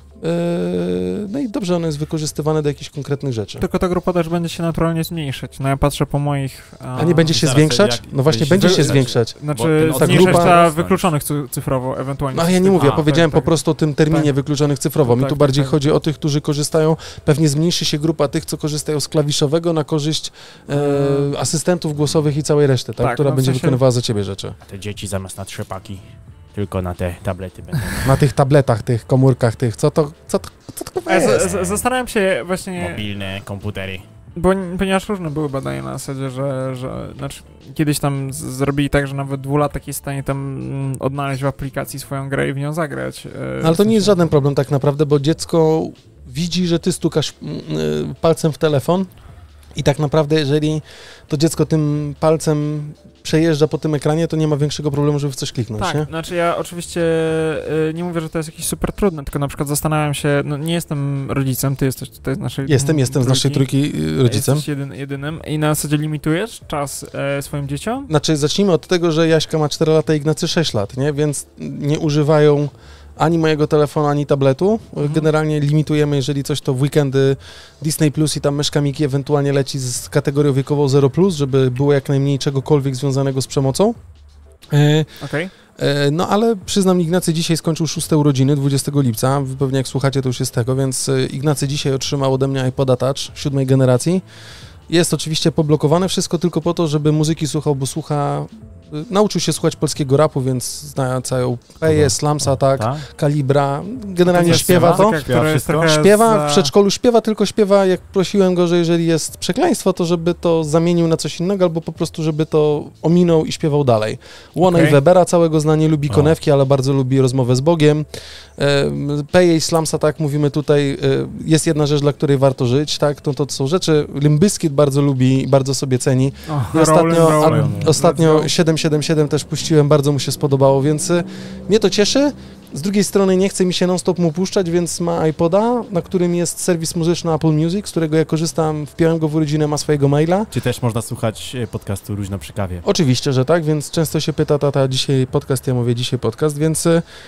[SPEAKER 2] no i dobrze ono jest wykorzystywane do jakichś konkretnych rzeczy.
[SPEAKER 3] Tylko ta grupa też będzie się naturalnie zmniejszać. No ja patrzę po moich...
[SPEAKER 2] A nie będzie się zwiększać? No właśnie, będzie się zwiększać.
[SPEAKER 3] Znaczy zmniejszać ta wykluczonych cyfrowo ewentualnie.
[SPEAKER 2] No ja nie mówię, ja powiedziałem po prostu o tym terminie wykluczonych cyfrowo. Mi tu bardziej chodzi o tych, którzy korzystają. Pewnie zmniejszy się grupa tych, co korzystają z klawiszowego na korzyść asystentów głosowych i całej reszty, tak? Która będzie wykonywała za ciebie rzeczy.
[SPEAKER 1] A te dzieci zamiast na trzepaki, tylko na te tablety będą.
[SPEAKER 2] Na tych tabletach, tych komórkach, tych, co to jest?
[SPEAKER 3] Zastanawiam się właśnie...
[SPEAKER 1] Mobilne komputery.
[SPEAKER 3] Ponieważ różne były badania na zasadzie, że znaczy, kiedyś tam zrobili tak, że nawet 2-latek jest w stanie tam odnaleźć w aplikacji swoją grę i w nią zagrać.
[SPEAKER 2] No, ale to nie jest żaden problem tak naprawdę, bo dziecko widzi, że ty stukasz palcem w telefon i tak naprawdę jeżeli to dziecko tym palcem przejeżdża po tym ekranie, to nie ma większego problemu, żeby w coś kliknąć,
[SPEAKER 3] tak,
[SPEAKER 2] nie?
[SPEAKER 3] Znaczy ja oczywiście nie mówię, że to jest jakieś super trudne, tylko na przykład zastanawiam się, no nie jestem rodzicem, ty jesteś tutaj z naszej
[SPEAKER 2] Jestem z naszej trójki rodzicem.
[SPEAKER 3] Jesteś jedynym i na zasadzie limitujesz czas swoim dzieciom?
[SPEAKER 2] Znaczy zacznijmy od tego, że Jaśka ma 4 lata, Ignacy 6 lat, nie? Więc nie używają ani mojego telefonu, ani tabletu. Generalnie limitujemy, jeżeli coś, to w weekendy Disney Plus i tam myszka Miki ewentualnie leci z kategorią wiekową 0+, żeby było jak najmniej czegokolwiek związanego z przemocą.
[SPEAKER 3] Okej.
[SPEAKER 2] No ale przyznam, Ignacy dzisiaj skończył 6 urodziny, 20 lipca, wy pewnie jak słuchacie, to już jest tego, więc Ignacy dzisiaj otrzymał ode mnie iPoda Touch 7 generacji. Jest oczywiście poblokowane wszystko tylko po to, żeby muzyki słuchał, bo nauczył się słuchać polskiego rapu, więc zna całą Peję, Slumsa, tak, Kalibra, generalnie śpiewa to. Śpiewa, w przedszkolu tylko śpiewa, jak prosiłem go, że jeżeli jest przekleństwo, to żeby to zamienił na coś innego, albo po prostu, żeby to ominął i śpiewał dalej. Łona i Webera całego zna, nie lubi konewki, ale bardzo lubi rozmowę z Bogiem. Peję i Slumsa, tak, mówimy tutaj, jest jedna rzecz, dla której warto żyć, tak, to są rzeczy, Limp Bizkit bardzo lubi i bardzo sobie ceni. Ostatnio 777 też puściłem, bardzo mu się spodobało, więc mnie to cieszy. Z drugiej strony nie chce mi się non-stop mu puszczać, więc ma iPoda, na którym jest serwis muzyczny Apple Music, z którego ja korzystam, wpiąłem go w urodzinę, ma swojego maila.
[SPEAKER 1] Czy też można słuchać podcastu Luźno przy kawie?
[SPEAKER 2] Oczywiście, że tak, więc często się pyta tata, dzisiaj podcast, ja mówię dzisiaj podcast, więc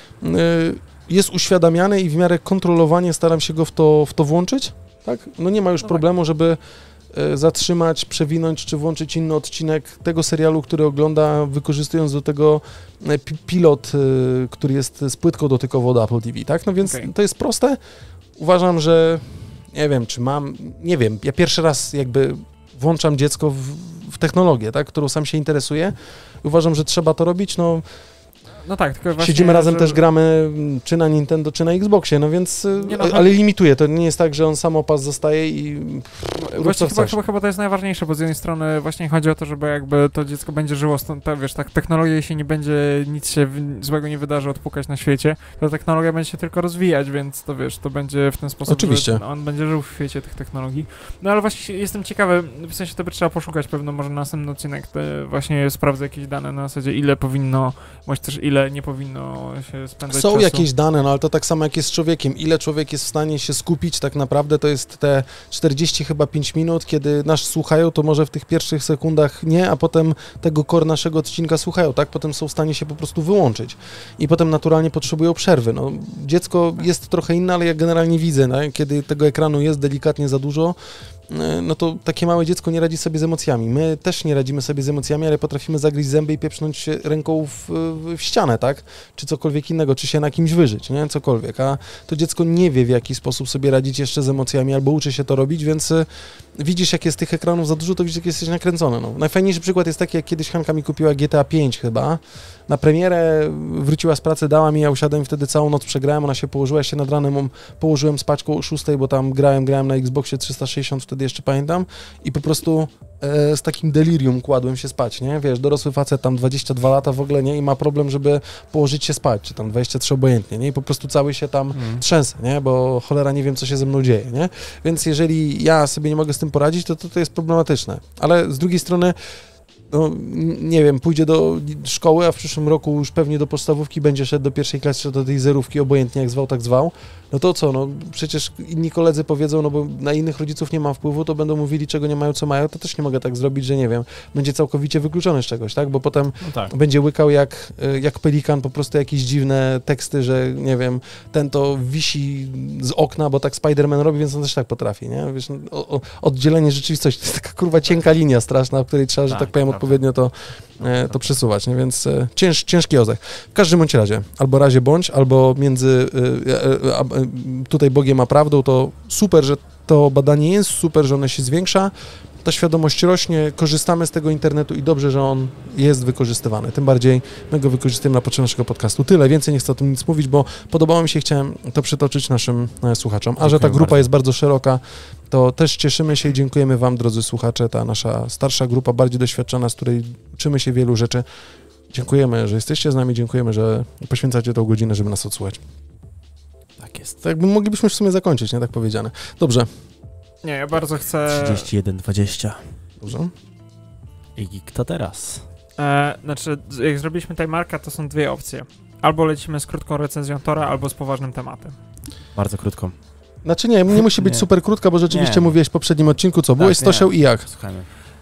[SPEAKER 2] jest uświadamiany i w miarę kontrolowanie staram się go w to włączyć, tak? No nie ma już problemu, żeby zatrzymać, przewinąć czy włączyć inny odcinek tego serialu, który ogląda, wykorzystując do tego pilot, który jest z płytką dotykową od Apple TV, tak? No więc to jest proste. Uważam, że nie wiem, ja pierwszy raz jakby włączam dziecko w technologię, tak? Którą sam się interesuję. Uważam, że trzeba to robić,
[SPEAKER 3] No tak, tylko właśnie...
[SPEAKER 2] Siedzimy razem, też gramy czy na Nintendo, czy na Xboxie, no więc... ale limituje, to nie jest tak, że on samopas zostaje i...
[SPEAKER 3] Właśnie chyba to jest najważniejsze, bo z jednej strony właśnie chodzi o to, żeby jakby to dziecko będzie żyło, tak technologia się nie będzie, nic się złego nie wydarzy, odpukać na świecie, to technologia będzie się tylko rozwijać, więc to to będzie w ten sposób,
[SPEAKER 2] oczywiście,
[SPEAKER 3] że on będzie żył w świecie tych technologii. No ale właśnie jestem ciekawy, w sensie to by trzeba poszukać pewno, może na następny odcinek właśnie sprawdzę jakieś dane na zasadzie ile powinno, bądź też ile ile nie powinno się spędzać
[SPEAKER 2] Są
[SPEAKER 3] czasu.
[SPEAKER 2] jakieś dane, no ale to tak samo jak jest z człowiekiem. Ile człowiek jest w stanie się skupić tak naprawdę, to jest te 40 chyba 5 minut, kiedy nas słuchają, to może w tych pierwszych sekundach nie, a potem tego core naszego odcinka słuchają, tak? Potem są w stanie się po prostu wyłączyć i potem naturalnie potrzebują przerwy. No, dziecko jest trochę inne, ale ja generalnie widzę, no, kiedy tego ekranu jest delikatnie za dużo, no to takie małe dziecko nie radzi sobie z emocjami. My też nie radzimy sobie z emocjami, ale potrafimy zagryźć zęby i pieprznąć się ręką w ścianę, tak? Czy cokolwiek innego, czy się na kimś wyżyć, nie? Cokolwiek. A to dziecko nie wie, w jaki sposób sobie radzić jeszcze z emocjami, albo uczy się to robić, więc widzisz, jak jest tych ekranów za dużo, to widzisz, jak jesteś nakręcony. No. Najfajniejszy przykład jest taki, jak kiedyś Hanka mi kupiła GTA 5 chyba. Na premierę wróciła z pracy, dała mi, ja usiadłem i wtedy całą noc przegrałem, ona się położyła, ja się nad ranem położyłem z paczką o 6, bo tam grałem na Xboxie 360, wtedy jeszcze pamiętam, i po prostu z takim delirium kładłem się spać, nie? Wiesz, dorosły facet tam 22 lata w ogóle, nie? I ma problem, żeby położyć się spać, czy tam 23 obojętnie, nie? I po prostu cały się tam trzęsę, nie? Bo cholera nie wiem, co się ze mną dzieje, nie? Więc jeżeli ja sobie nie mogę z tym poradzić, to jest problematyczne. Ale z drugiej strony, no, nie wiem, pójdzie do szkoły, a w przyszłym roku już pewnie do podstawówki będzie szedł do pierwszej klasy, czy do tej zerówki, obojętnie jak zwał, tak zwał, no to co, no przecież inni koledzy powiedzą, no bo na innych rodziców nie mam wpływu, to będą mówili, czego nie mają, co mają, to też nie mogę tak zrobić, że nie wiem, będzie całkowicie wykluczony z czegoś, tak, bo potem będzie łykał jak pelikan po prostu jakieś dziwne teksty, że nie wiem, ten to wisi z okna, bo tak Spider-Man robi, więc on też tak potrafi, nie, wiesz, no, oddzielenie rzeczywistości, to jest taka kurwa cienka linia straszna, w której trzeba, że tak powiem, odpowiednio to przesuwać, nie? Więc ciężki orzech. W każdym bądź razie, albo razie bądź, albo między tutaj Bogiem a prawdą, to super, że to badanie jest, super, że ono się zwiększa, ta świadomość rośnie, korzystamy z tego internetu i dobrze, że on jest wykorzystywany. Tym bardziej my go wykorzystujemy na potrzeby naszego podcastu. Tyle, więcej nie chcę o tym nic mówić, bo podobało mi się, chciałem to przytoczyć naszym słuchaczom. A że ta grupa jest bardzo szeroka, to też cieszymy się i dziękujemy Wam, drodzy słuchacze, ta nasza starsza grupa, bardziej doświadczona, z której uczymy się wielu rzeczy. Dziękujemy, że jesteście z nami, dziękujemy, że poświęcacie tą godzinę, żeby nas odsłuchać. Tak jest. Tak moglibyśmy w sumie zakończyć, nie tak powiedziane. Dobrze.
[SPEAKER 3] Nie, ja bardzo chcę...
[SPEAKER 1] 31:20.
[SPEAKER 2] Dobrze.
[SPEAKER 1] I kto teraz?
[SPEAKER 3] Znaczy, jak zrobiliśmy timemarka, to są dwie opcje. Albo lecimy z krótką recenzją Tora, albo z poważnym tematem.
[SPEAKER 1] Bardzo krótką.
[SPEAKER 2] Znaczy nie musi być super krótka, bo rzeczywiście mówiłeś w poprzednim odcinku, co byłeś z Tosią i jak?
[SPEAKER 1] Słuchajmy.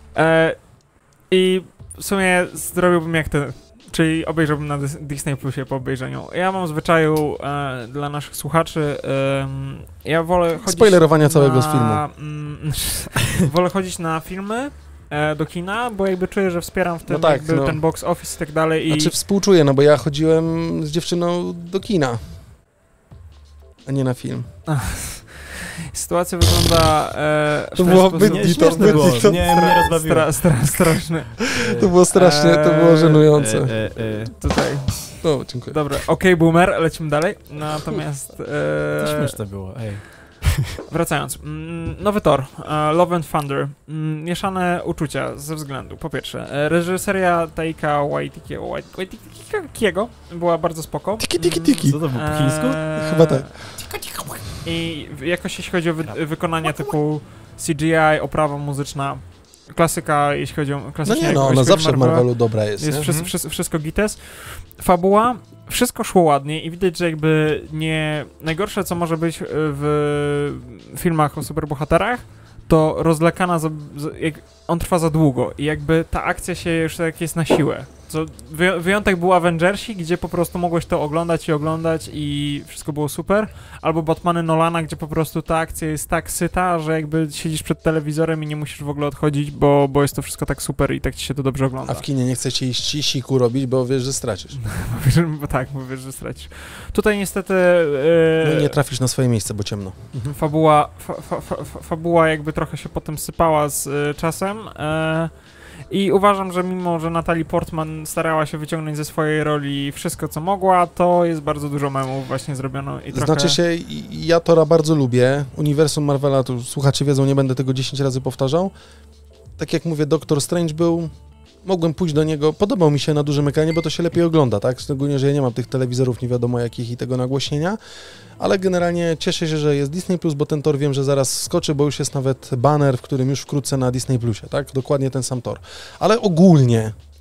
[SPEAKER 3] I w sumie zrobiłbym jak ty, czyli obejrzałbym na Disney Plusie po obejrzeniu. Ja mam w zwyczaju dla naszych słuchaczy, ja wolę chodzić...
[SPEAKER 2] Spoilerowania całego z filmu.
[SPEAKER 3] Wolę chodzić na filmy do kina, bo jakby czuję, że wspieram w tym ten box office i tak dalej.
[SPEAKER 2] Znaczy współczuję, no bo ja chodziłem z dziewczyną do kina, a nie na film.
[SPEAKER 3] Sytuacja wygląda
[SPEAKER 2] to było
[SPEAKER 1] nie rozbawiło.
[SPEAKER 3] Straszne.
[SPEAKER 2] To było strasznie, to było żenujące.
[SPEAKER 3] Tutaj.
[SPEAKER 2] O, dziękuję.
[SPEAKER 3] Dobra, okej, boomer, lecimy dalej. Natomiast...
[SPEAKER 1] To śmieszne było, ej.
[SPEAKER 3] Wracając. Nowy Thor, Love and Thunder. Mieszane uczucia ze względu, po pierwsze, reżyseria Taika Waititiego była bardzo spoko.
[SPEAKER 2] Tiki.
[SPEAKER 1] Co to było, po chińsku?
[SPEAKER 2] Chyba tak.
[SPEAKER 3] I jakoś jeśli chodzi o wykonania typu CGI, oprawa muzyczna, klasyka, jeśli chodzi o klasycznie.
[SPEAKER 2] No nie, ona zawsze w Marvelu dobra jest.
[SPEAKER 3] Wszystko gites. Fabuła, wszystko szło ładnie i widać, że jakby nie... Najgorsze, co może być w filmach o superbohaterach, to rozlekana, on trwa za długo i jakby ta akcja się już tak jest na siłę. Co wyjątek był Avengersi, gdzie po prostu mogłeś to oglądać i wszystko było super, albo Batmany Nolana, gdzie po prostu ta akcja jest tak syta, że jakby siedzisz przed telewizorem i nie musisz w ogóle odchodzić, bo jest to wszystko tak super i tak ci się to dobrze ogląda.
[SPEAKER 2] A w kinie nie chcecie iść siku robić, bo wiesz, że stracisz.
[SPEAKER 3] bo wiesz, że stracisz. Tutaj niestety...
[SPEAKER 2] No nie trafisz na swoje miejsce, bo ciemno.
[SPEAKER 3] Fabuła jakby trochę się potem sypała z czasem. I uważam, że mimo, że Natalie Portman starała się wyciągnąć ze swojej roli wszystko, co mogła, to jest bardzo dużo memów właśnie zrobiono i trochę...
[SPEAKER 2] Znaczy się, ja Tora bardzo lubię. Uniwersum Marvela, tu słuchacze wiedzą, nie będę tego 10 razy powtarzał. Tak jak mówię, Doctor Strange był... Mogłem pójść do niego, podobał mi się na dużym ekranie, bo to się lepiej ogląda, tak? Szczególnie, że ja nie mam tych telewizorów nie wiadomo jakich i tego nagłośnienia, ale generalnie cieszę się, że jest Disney+, bo ten Thor wiem, że zaraz skoczy, bo już jest nawet banner, w którym już wkrótce na Disney+, tak? Dokładnie ten sam Thor. Ale ogólnie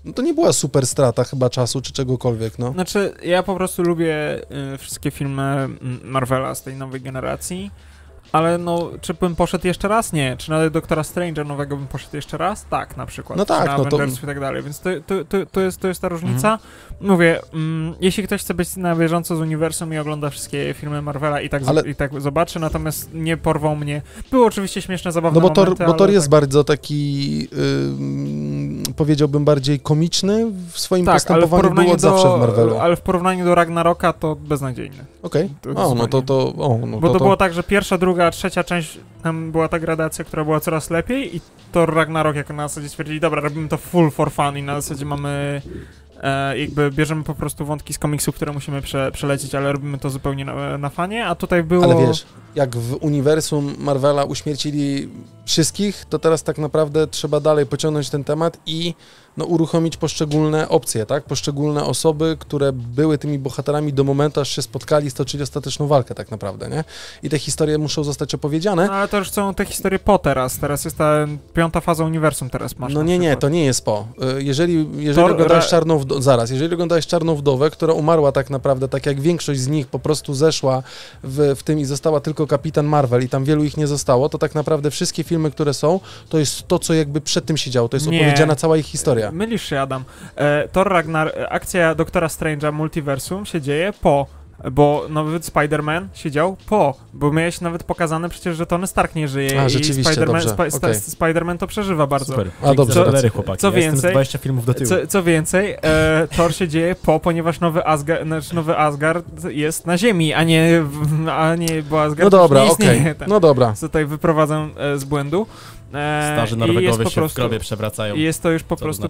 [SPEAKER 2] no to nie była super strata chyba czasu czy czegokolwiek, no.
[SPEAKER 3] Znaczy, ja po prostu lubię wszystkie filmy Marvela z tej nowej generacji, ale no, czy bym poszedł jeszcze raz? Nie. Czy na Doktora Strange'a nowego bym poszedł jeszcze raz? Tak, na przykład.
[SPEAKER 2] No tak,
[SPEAKER 3] na
[SPEAKER 2] no to...
[SPEAKER 3] Avengersów i tak dalej, więc to jest ta różnica. Mówię, jeśli ktoś chce być na bieżąco z uniwersum i ogląda wszystkie filmy Marvela i tak zobaczy, natomiast nie porwał mnie. Były oczywiście śmieszne, zabawne momenty,
[SPEAKER 2] bo Thor jest bardzo taki, powiedziałbym, bardziej komiczny w swoim postępowaniu, było od zawsze w Marvelu.
[SPEAKER 3] Ale w porównaniu do Ragnaroka to beznadziejny.
[SPEAKER 2] Okej.
[SPEAKER 3] Bo to było tak, że pierwsza, druga, trzecia część, tam była ta gradacja, która była coraz lepiej i Thor Ragnarok jako na zasadzie stwierdzili, dobra, robimy to full for fun i na zasadzie mamy, jakby bierzemy po prostu wątki z komiksów, które musimy przelecieć, ale robimy to zupełnie na fanie, a tutaj było...
[SPEAKER 2] Ale wiesz, jak w uniwersum Marvela uśmiercili wszystkich, to teraz tak naprawdę trzeba dalej pociągnąć ten temat i no, uruchomić poszczególne opcje, tak? Poszczególne osoby, które były tymi bohaterami do momentu, aż się spotkali, stoczyli ostateczną walkę tak naprawdę, nie? I te historie muszą zostać opowiedziane.
[SPEAKER 3] No, ale to już są te historie po teraz. Teraz jest ta 5. faza uniwersum, teraz masz.
[SPEAKER 2] No nie, to nie jest po. Jeżeli oglądałeś Czarną Wdowę, jeżeli oglądałeś Czarną Wdowę, która umarła tak naprawdę, tak jak większość z nich po prostu zeszła w tym i została tylko Kapitan Marvel i tam wielu ich nie zostało, to tak naprawdę wszystkie filmy, które są, to jest to, co jakby przed tym się działo, to jest opowiedziana cała ich historia.
[SPEAKER 3] Mylisz się, Adam. Akcja Doktora Strange'a Multiversum się dzieje po, bo nowy Spider-Man siedział po, bo miałeś nawet pokazane przecież, że Tony Stark nie żyje.
[SPEAKER 2] A, rzeczywiście,
[SPEAKER 3] Spider-Man to przeżywa bardzo.
[SPEAKER 1] Super.
[SPEAKER 2] A, dobrze.
[SPEAKER 1] Co więcej, 20 filmów do tyłu.
[SPEAKER 3] Co więcej, Thor się dzieje ponieważ nowy Asgard jest na Ziemi, a nie bo Asgard
[SPEAKER 2] no dobra,
[SPEAKER 3] nie istnieje.
[SPEAKER 2] Okay. No dobra.
[SPEAKER 3] Tutaj wyprowadzam z błędu.
[SPEAKER 1] Starzy Norwegowie się w grobie przewracają.
[SPEAKER 3] Jest to już po prostu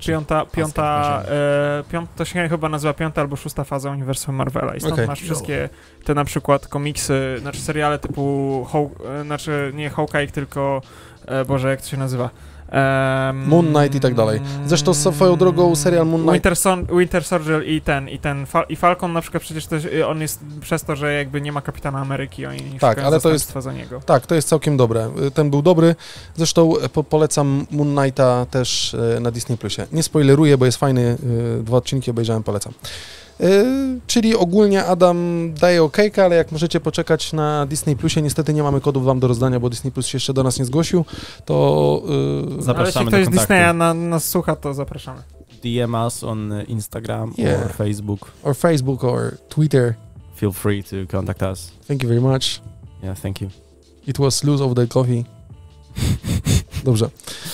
[SPEAKER 3] to się chyba nazywa 5. albo 6. faza uniwersum Marvela i stąd masz wszystkie te na przykład komiksy, znaczy seriale typu nie Hawkeye, tylko Boże, jak to się nazywa?
[SPEAKER 2] Moon Knight i tak dalej. Zresztą swoją drogą serial Moon Knight...
[SPEAKER 3] Winter Soldier i Falcon na przykład przecież też, on jest przez to, że jakby nie ma Kapitana Ameryki, oni
[SPEAKER 2] tak, ale to jest
[SPEAKER 3] za niego.
[SPEAKER 2] Tak, to jest całkiem dobre. Ten był dobry. Zresztą polecam Moon Knighta też na Disney Plusie. Nie spoileruję, bo jest fajny, 2 odcinki obejrzałem, polecam. Czyli ogólnie Adam daje okejkę, ale jak możecie poczekać na Disney Plusie, niestety nie mamy kodów wam do rozdania, bo Disney Plus się jeszcze do nas nie zgłosił, to
[SPEAKER 1] zapraszamy.
[SPEAKER 3] Ale jeśli ktoś z Disneya nas słucha, to zapraszamy.
[SPEAKER 1] DM us on Instagram or
[SPEAKER 2] Facebook or Twitter.
[SPEAKER 1] Feel free to contact us.
[SPEAKER 2] Thank you very much.
[SPEAKER 1] Yeah, thank you.
[SPEAKER 2] It was loose of the coffee. Dobrze.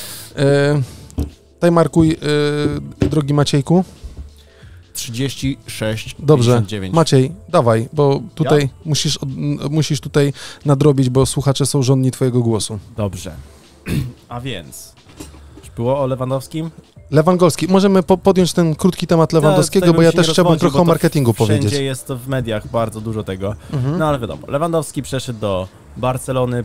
[SPEAKER 2] Daj markuj, drogi Maciejku.
[SPEAKER 1] 36.
[SPEAKER 2] Dobrze,
[SPEAKER 1] 59.
[SPEAKER 2] Maciej, dawaj, bo tutaj musisz tutaj nadrobić, bo słuchacze są żądni twojego głosu.
[SPEAKER 1] Dobrze. A więc, już było o Lewandowskim?
[SPEAKER 2] Lewandowski. Możemy podjąć ten krótki temat Lewandowskiego, bo ja też chciałbym trochę o marketingu powiedzieć.
[SPEAKER 1] Wszędzie jest to w mediach bardzo dużo tego. No ale wiadomo, Lewandowski przeszedł do Barcelony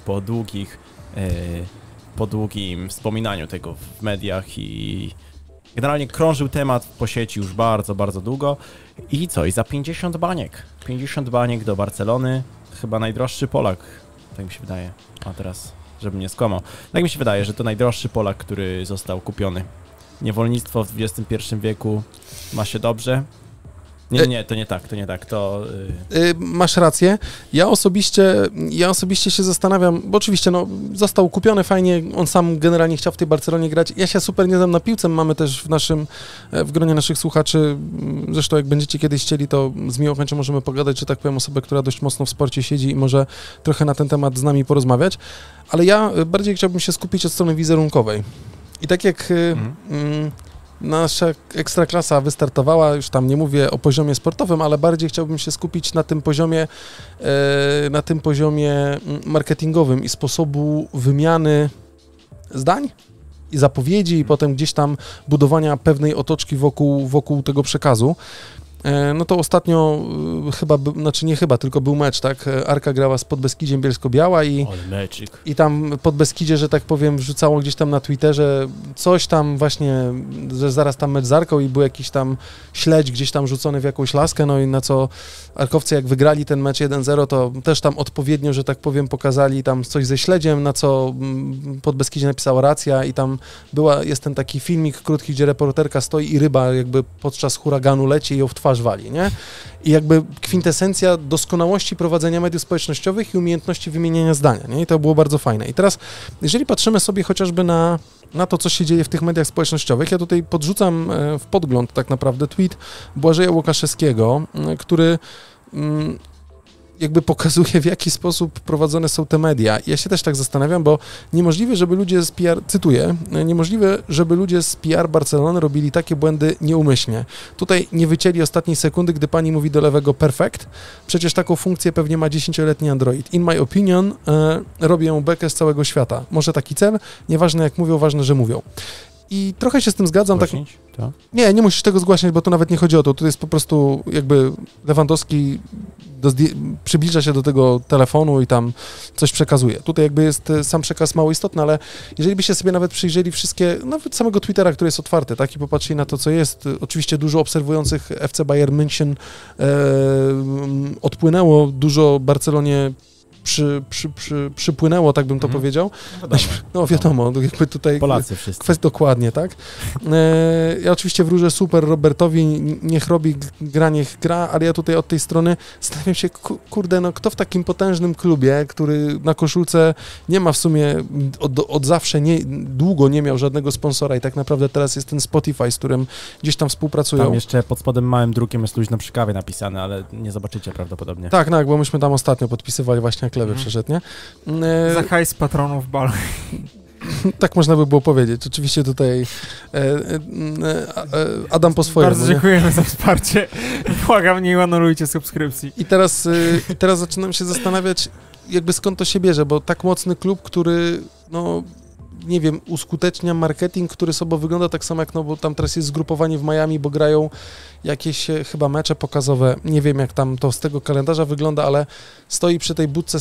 [SPEAKER 1] po długim wspominaniu tego w mediach i generalnie krążył temat po sieci już bardzo, bardzo długo. I co? I za 50 baniek. 50 baniek do Barcelony. Chyba najdroższy Polak, tak mi się wydaje. A teraz, żebym nie skłamał. Tak mi się wydaje, że to najdroższy Polak, który został kupiony. Niewolnictwo w XXI wieku ma się dobrze. Nie, to nie tak, to...
[SPEAKER 2] Masz rację. Ja osobiście się zastanawiam, bo oczywiście został kupiony fajnie, on sam generalnie chciał w tej Barcelonie grać. Ja się super nie znam na piłce, mamy też w gronie naszych słuchaczy, zresztą jak będziecie kiedyś chcieli, to z miłą chęcią możemy pogadać, że tak powiem, osobę, która dość mocno w sporcie siedzi i może trochę na ten temat z nami porozmawiać, ale ja bardziej chciałbym się skupić od strony wizerunkowej. I tak jak... Nasza Ekstraklasa wystartowała, już tam nie mówię o poziomie sportowym, ale bardziej chciałbym się skupić na tym poziomie marketingowym i sposobu wymiany zdań i zapowiedzi i potem gdzieś tam budowania pewnej otoczki wokół tego przekazu. no to ostatnio tylko był mecz, tak? Arka grała z Podbeskidziem Bielsko-Biała i tam Podbeskidzie, że tak powiem, wrzucało gdzieś tam na Twitterze coś tam właśnie, że zaraz tam mecz z Arką i był jakiś tam śledź gdzieś tam rzucony w jakąś laskę, no i na co Arkowcy jak wygrali ten mecz 1-0, to też tam odpowiednio, że tak powiem, pokazali tam coś ze śledziem, na co Podbeskidzie napisała racja i tam jest ten taki filmik krótki, gdzie reporterka stoi i ryba jakby podczas huraganu leci i ją w twarz wali, nie? I jakby kwintesencja doskonałości prowadzenia mediów społecznościowych i umiejętności wymieniania zdania, nie? I to było bardzo fajne. I teraz, jeżeli patrzymy sobie chociażby na to, co się dzieje w tych mediach społecznościowych, ja tutaj podrzucam w podgląd tak naprawdę tweet Błażeja Łukaszewskiego, który jakby pokazuje, w jaki sposób prowadzone są te media. Ja się też tak zastanawiam, bo niemożliwe, żeby ludzie z PR, cytuję, niemożliwe, żeby ludzie z PR Barcelony robili takie błędy nieumyślnie. Tutaj nie wycięli ostatniej sekundy, gdy pani mówi do lewego perfect. Przecież taką funkcję pewnie ma 10-letni Android. In my opinion, robię bekę z całego świata. Może taki cel? Nieważne jak mówią, ważne, że mówią. I trochę się z tym zgadzam.
[SPEAKER 1] Zgłosić? Tak?
[SPEAKER 2] Nie musisz tego zgłaszać, bo to nawet nie chodzi o to. Tu jest po prostu jakby Lewandowski przybliża się do tego telefonu i tam coś przekazuje. Tutaj jakby jest sam przekaz mało istotny, ale jeżeli byście sobie nawet przyjrzeli wszystkie, nawet samego Twittera, który jest otwarty, tak, i popatrzyli na to, co jest, oczywiście dużo obserwujących FC Bayern München odpłynęło, dużo Barcelonie przypłynęło, tak bym to powiedział. No wiadomo, jakby tutaj...
[SPEAKER 1] Polacy wszyscy.
[SPEAKER 2] Dokładnie, tak. Ja oczywiście wróżę super Robertowi, niech robi gra, niech gra, ale ja tutaj od tej strony zastanawiam się, kurde, no kto w takim potężnym klubie, który na koszulce nie ma w sumie od zawsze, długo nie miał żadnego sponsora i tak naprawdę teraz jest ten Spotify, z którym gdzieś tam współpracują.
[SPEAKER 1] Tam jeszcze pod spodem małym drukiem jest luźno przy kawie napisane, ale nie zobaczycie prawdopodobnie.
[SPEAKER 2] Tak, bo myśmy tam ostatnio podpisywali właśnie lewy przeszedł, nie?
[SPEAKER 3] Za hajs patronów balu.
[SPEAKER 2] Tak można by było powiedzieć. Oczywiście tutaj Adam po swojemu.
[SPEAKER 3] Bardzo dziękujemy za wsparcie. Błagam, nie anulujcie subskrypcji.
[SPEAKER 2] I teraz zaczynam się zastanawiać, jakby skąd to się bierze, bo tak mocny klub, który, no nie wiem, uskutecznia marketing, który sobie wygląda tak samo jak, no bo tam teraz jest zgrupowanie w Miami, bo grają jakieś chyba mecze pokazowe, nie wiem jak tam to z tego kalendarza wygląda, ale stoi przy tej budce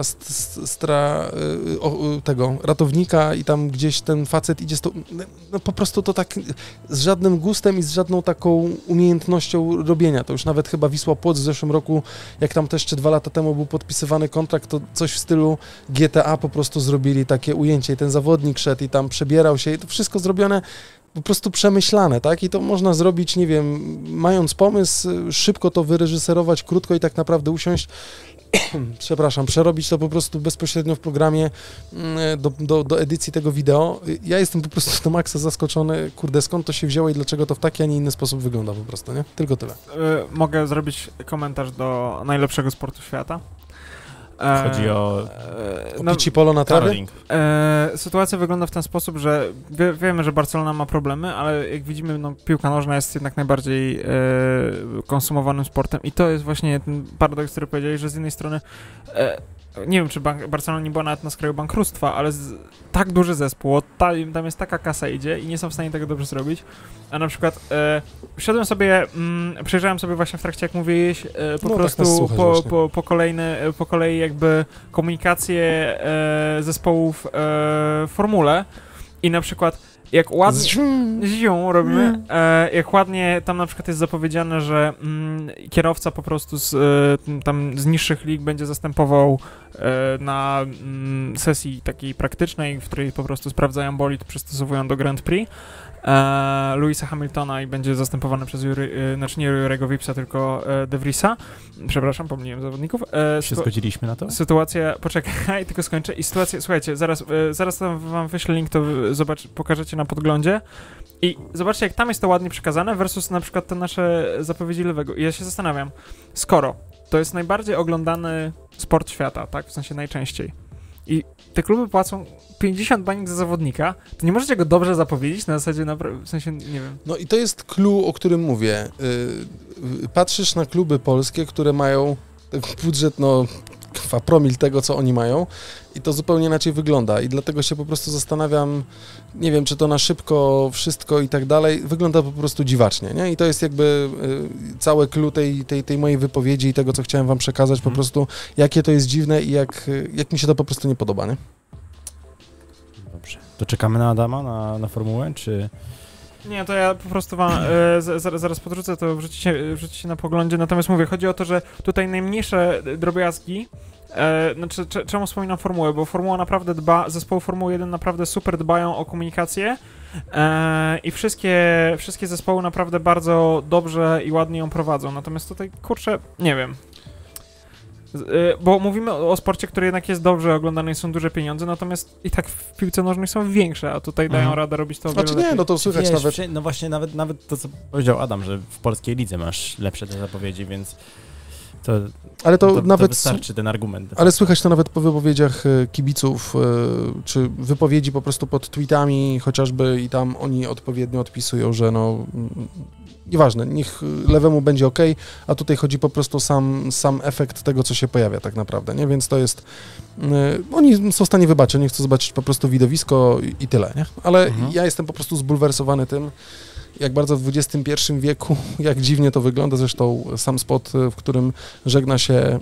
[SPEAKER 2] tego ratownika i tam gdzieś ten facet idzie no po prostu to tak z żadnym gustem i z żadną taką umiejętnością robienia. To już nawet chyba Wisła Płock w zeszłym roku, jak tam też 2 lata temu był podpisywany kontrakt, to coś w stylu GTA po prostu zrobili takie ujęcie i ten zawodnik szedł i tam przebierał się i to wszystko zrobione po prostu przemyślane, tak? I to można zrobić, nie wiem, mając pomysł, szybko to wyreżyserować, krótko i tak naprawdę usiąść, przerobić to po prostu bezpośrednio w programie do edycji tego wideo. Ja jestem po prostu do maksa zaskoczony, kurde, skąd to się wzięło i dlaczego to w taki, a nie inny sposób wygląda po prostu, nie? Tylko tyle.
[SPEAKER 3] Mogę zrobić komentarz do najlepszego sportu świata?
[SPEAKER 1] Chodzi o
[SPEAKER 2] pici polo na trawie?
[SPEAKER 3] Sytuacja wygląda w ten sposób, że wiemy, że Barcelona ma problemy, ale jak widzimy, no, piłka nożna jest jednak najbardziej konsumowanym sportem i to jest właśnie ten paradoks, który powiedziałeś, że z jednej strony nie wiem, czy Barcelona nie była nawet na skraju bankructwa, ale tak duży zespół, tam jest taka kasa idzie i nie są w stanie tego dobrze zrobić. A na przykład szedłem sobie, przejrzałem sobie właśnie w trakcie, jak mówiłeś, prostu
[SPEAKER 2] tak
[SPEAKER 3] po kolei jakby komunikację zespołów w formule i na przykład jak ładnie robimy, jak ładnie tam na przykład jest zapowiedziane, że kierowca po prostu z niższych lig będzie zastępował na sesji takiej praktycznej, w której po prostu sprawdzają bolid, przystosowują do Grand Prix Louisa Hamiltona i będzie zastępowany przez nie Jurego Vipsa, tylko De Vriesa. Przepraszam, pomyliłem zawodników.
[SPEAKER 1] Się zgodziliśmy na to?
[SPEAKER 3] Sytuacja, poczekaj, tylko skończę. I sytuacja, słuchajcie, zaraz wam wyślę link, to pokażecie na podglądzie. I zobaczcie, jak tam jest to ładnie przekazane versus na przykład te nasze zapowiedzi lewego. I ja się zastanawiam, skoro to jest najbardziej oglądany sport świata, tak, w sensie najczęściej, i te kluby płacą 50 bańek za zawodnika, to nie możecie go dobrze zapowiedzieć na zasadzie, w sensie, nie wiem.
[SPEAKER 2] No i to jest clue, o którym mówię. Patrzysz na kluby polskie, które mają budżet, no trwa promil tego, co oni mają i to zupełnie inaczej wygląda i dlatego się po prostu zastanawiam, nie wiem, czy to na szybko wszystko i tak dalej, wygląda po prostu dziwacznie, nie? I to jest jakby całe clue tej mojej wypowiedzi i tego, co chciałem wam przekazać, po prostu jakie to jest dziwne i jak mi się to po prostu nie podoba, nie?
[SPEAKER 1] Dobrze. To czekamy na Adama, na formułę, czy...
[SPEAKER 3] Nie, to ja po prostu wam zaraz podrzucę, to wrzucicie na poglądzie, natomiast mówię, chodzi o to, że tutaj najmniejsze drobiazgi, znaczy czemu wspominam formułę, bo formuła naprawdę zespoły Formuły 1 naprawdę super dbają o komunikację i wszystkie zespoły naprawdę bardzo dobrze i ładnie ją prowadzą, natomiast tutaj, kurczę, nie wiem. Bo mówimy o sporcie, który jednak jest dobrze oglądany i są duże pieniądze, natomiast i tak w piłce nożnej są większe, a tutaj dają radę robić to o wiele
[SPEAKER 2] Znaczy nie, no to słychać nawet...
[SPEAKER 1] No właśnie, nawet to, co powiedział Adam, że w polskiej lidze masz lepsze te zapowiedzi, więc to nawet wystarczy ten argument.
[SPEAKER 2] Ale słychać to nawet po wypowiedziach kibiców, czy wypowiedzi po prostu pod tweetami chociażby i tam oni odpowiednio odpisują, że no... Nieważne, niech lewemu będzie ok, a tutaj chodzi po prostu sam efekt tego, co się pojawia tak naprawdę, nie? Więc to jest... oni są w stanie wybaczyć, nie chcą zobaczyć po prostu widowisko i tyle, nie? Ale ja jestem po prostu zbulwersowany tym, jak bardzo w XXI wieku, jak dziwnie to wygląda. Zresztą sam spot, w którym żegna się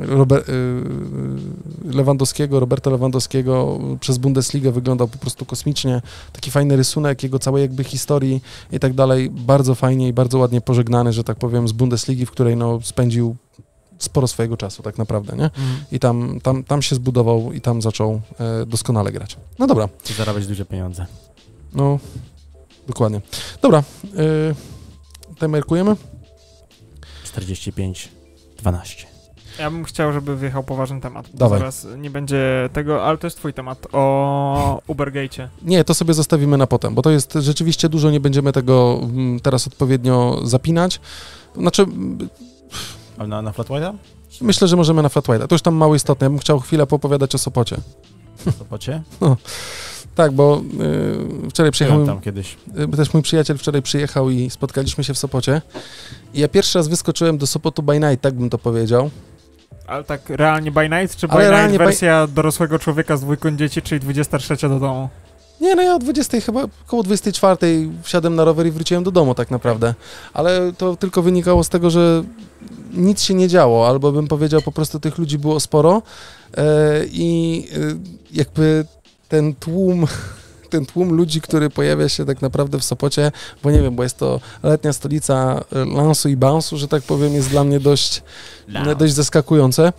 [SPEAKER 2] Roberta Lewandowskiego przez Bundesligę wyglądał po prostu kosmicznie. Taki fajny rysunek jego całej jakby historii i tak dalej. Bardzo fajnie i bardzo ładnie pożegnany, że tak powiem, z Bundesligi, w której no spędził sporo swojego czasu tak naprawdę, nie? I tam się zbudował i tam zaczął doskonale grać. No dobra.
[SPEAKER 1] I zarabiać duże pieniądze.
[SPEAKER 2] No... Dokładnie. Dobra, temerkujemy?
[SPEAKER 1] 45-12.
[SPEAKER 3] Ja bym chciał, żeby wjechał poważny temat.
[SPEAKER 2] Dawaj.
[SPEAKER 3] Zaraz nie będzie tego, ale to jest twój temat, o Ubergate'cie.
[SPEAKER 2] Nie, to sobie zostawimy na potem, bo to jest rzeczywiście dużo, nie będziemy tego teraz odpowiednio zapinać. Znaczy...
[SPEAKER 1] Ale na Flat White'a?
[SPEAKER 2] Myślę, że możemy na Flat White'a. To już tam mało istotne. Ja bym chciał chwilę poopowiadać o Sopocie.
[SPEAKER 1] Sopocie?
[SPEAKER 2] No. Tak, bo wczoraj przyjechałem
[SPEAKER 1] tam kiedyś.
[SPEAKER 2] Też mój przyjaciel wczoraj przyjechał i spotkaliśmy się w Sopocie. I ja pierwszy raz wyskoczyłem do Sopotu by night, tak bym to powiedział.
[SPEAKER 3] Ale tak realnie by night, czy by night wersja dorosłego człowieka z dwójką dzieci, czyli 23 do domu?
[SPEAKER 2] Nie, no ja o 20, chyba około 24 wsiadłem na rower i wróciłem do domu tak naprawdę. Ale to tylko wynikało z tego, że nic się nie działo, albo bym powiedział po prostu tych ludzi było sporo i jakby ten tłum ludzi, który pojawia się tak naprawdę w Sopocie, bo nie wiem, bo jest to letnia stolica lansu i bounce'u, że tak powiem, jest dla mnie dość zaskakujące.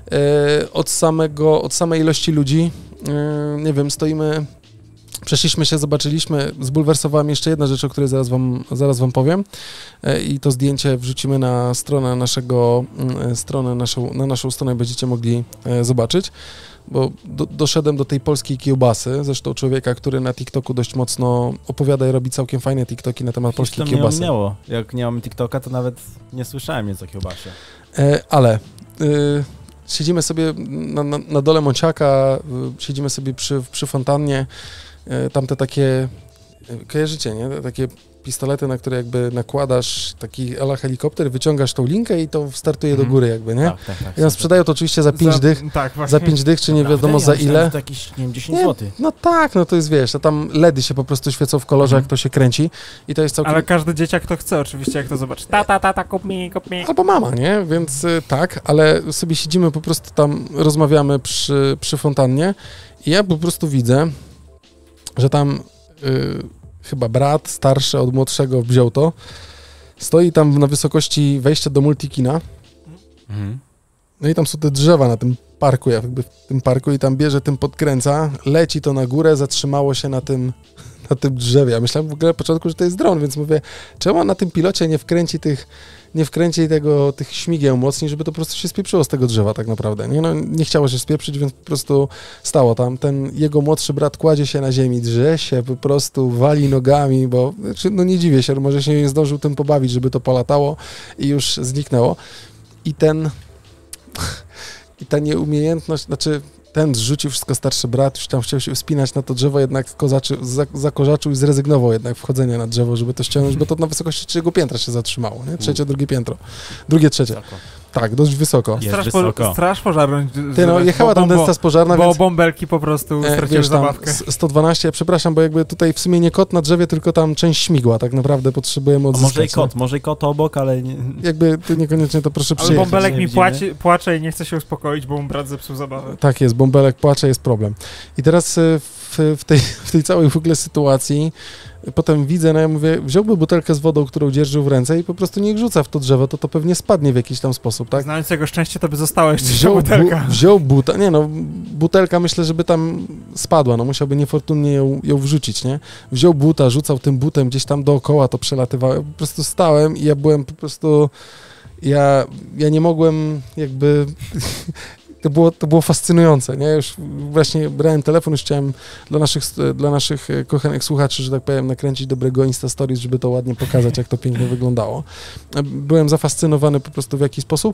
[SPEAKER 2] Od samej ilości ludzi, nie wiem, przeszliśmy się, zobaczyliśmy, zbulwersowałem jeszcze jedna rzecz, o której zaraz wam powiem i to zdjęcie wrzucimy na stronę na naszą stronę będziecie mogli zobaczyć, bo doszedłem do tej polskiej kiełbasy, zresztą człowieka, który na TikToku dość mocno opowiada i robi całkiem fajne TikToki na temat polskiej kiełbasy.
[SPEAKER 1] To mnie ominęło. Jak nie mamy TikToka, to nawet nie słyszałem nic o kiełbasie.
[SPEAKER 2] Ale siedzimy sobie na dole Mąciaka, siedzimy sobie przy fontannie, tamte takie, kojarzycie, nie? Takie pistolety, na które jakby nakładasz taki ala helikopter, wyciągasz tą linkę i to startuje do góry jakby, nie?
[SPEAKER 1] Tak.
[SPEAKER 2] I nam sprzedają to oczywiście za 5 dych, za 5 dych, czy nie wiadomo za ile.
[SPEAKER 1] To jakieś, nie wiem, 10 zł.
[SPEAKER 2] No tak, no to jest, wiesz, a tam LEDy się po prostu świecą w kolorze, jak to się kręci i to jest całkiem...
[SPEAKER 3] Ale każdy dzieciak to chce oczywiście, jak to zobaczy. Tata, kup mi.
[SPEAKER 2] Albo mama, nie? Więc tak, ale sobie siedzimy po prostu tam, rozmawiamy przy fontannie i ja po prostu widzę, że tam chyba brat starszy od młodszego wziął to, stoi tam na wysokości wejścia do Multikina, no i tam są te drzewa na tym parku, jakby w tym parku i tam bierze, tym podkręca, leci to na górę, zatrzymało się na tym drzewie. Ja myślałem w ogóle na początku, że to jest dron, więc mówię, czemu on na tym pilocie nie wkręci tych śmigieł mocniej, żeby to po prostu się spieprzyło z tego drzewa tak naprawdę. Nie chciało się spieprzyć, więc po prostu stało tam. Ten jego młodszy brat kładzie się na ziemi, drze się, po prostu wali nogami, bo no nie dziwię się, może się nie zdążył tym pobawić, żeby to polatało i już zniknęło. I ta nieumiejętność, znaczy ten zrzucił wszystko starszy brat, już tam chciał się wspinać na to drzewo, jednak zakorzaczył i zrezygnował jednak wchodzenia na drzewo, żeby to ściągnąć, bo to na wysokości 3 piętra się zatrzymało, nie? Trzecie, drugie piętro. Drugie, trzecie. Tak, dość wysoko.
[SPEAKER 1] Jest wysoko.
[SPEAKER 3] Straż pożarną.
[SPEAKER 2] Ty, no, jechała tam straż pożarna,
[SPEAKER 3] bo
[SPEAKER 2] więc...
[SPEAKER 3] bąbelki po prostu straciły zabawkę.
[SPEAKER 2] 112, przepraszam, bo jakby tutaj w sumie nie kot na drzewie, tylko tam część śmigła, tak naprawdę potrzebujemy odzyskać.
[SPEAKER 1] Może i kot obok, ale... Nie...
[SPEAKER 2] Jakby tu niekoniecznie to proszę przyjechać.
[SPEAKER 3] Ale bąbelek mi płacze i nie chce się uspokoić, bo mu brat zepsuł zabawę.
[SPEAKER 2] Tak jest, bąbelek płacze, jest problem. I teraz w tej całej w ogóle sytuacji potem widzę, no ja mówię, wziąłby butelkę z wodą, którą dzierżył w ręce i po prostu niech rzuca w to drzewo, to pewnie spadnie w jakiś tam sposób, tak?
[SPEAKER 3] Znając jego szczęście, to by została jeszcze butelka.
[SPEAKER 2] Wziął butelka myślę, żeby tam spadła, no musiałby niefortunnie ją wrzucić, nie? Wziął buta, rzucał tym butem gdzieś tam dookoła, to przelatywało, ja po prostu stałem i ja byłem po prostu, ja nie mogłem jakby... To było fascynujące, nie? Już właśnie brałem telefon, już chciałem dla naszych kochanych słuchaczy, że tak powiem, nakręcić dobrego Insta Stories, żeby to ładnie pokazać, jak to pięknie wyglądało. Byłem zafascynowany po prostu w jaki sposób.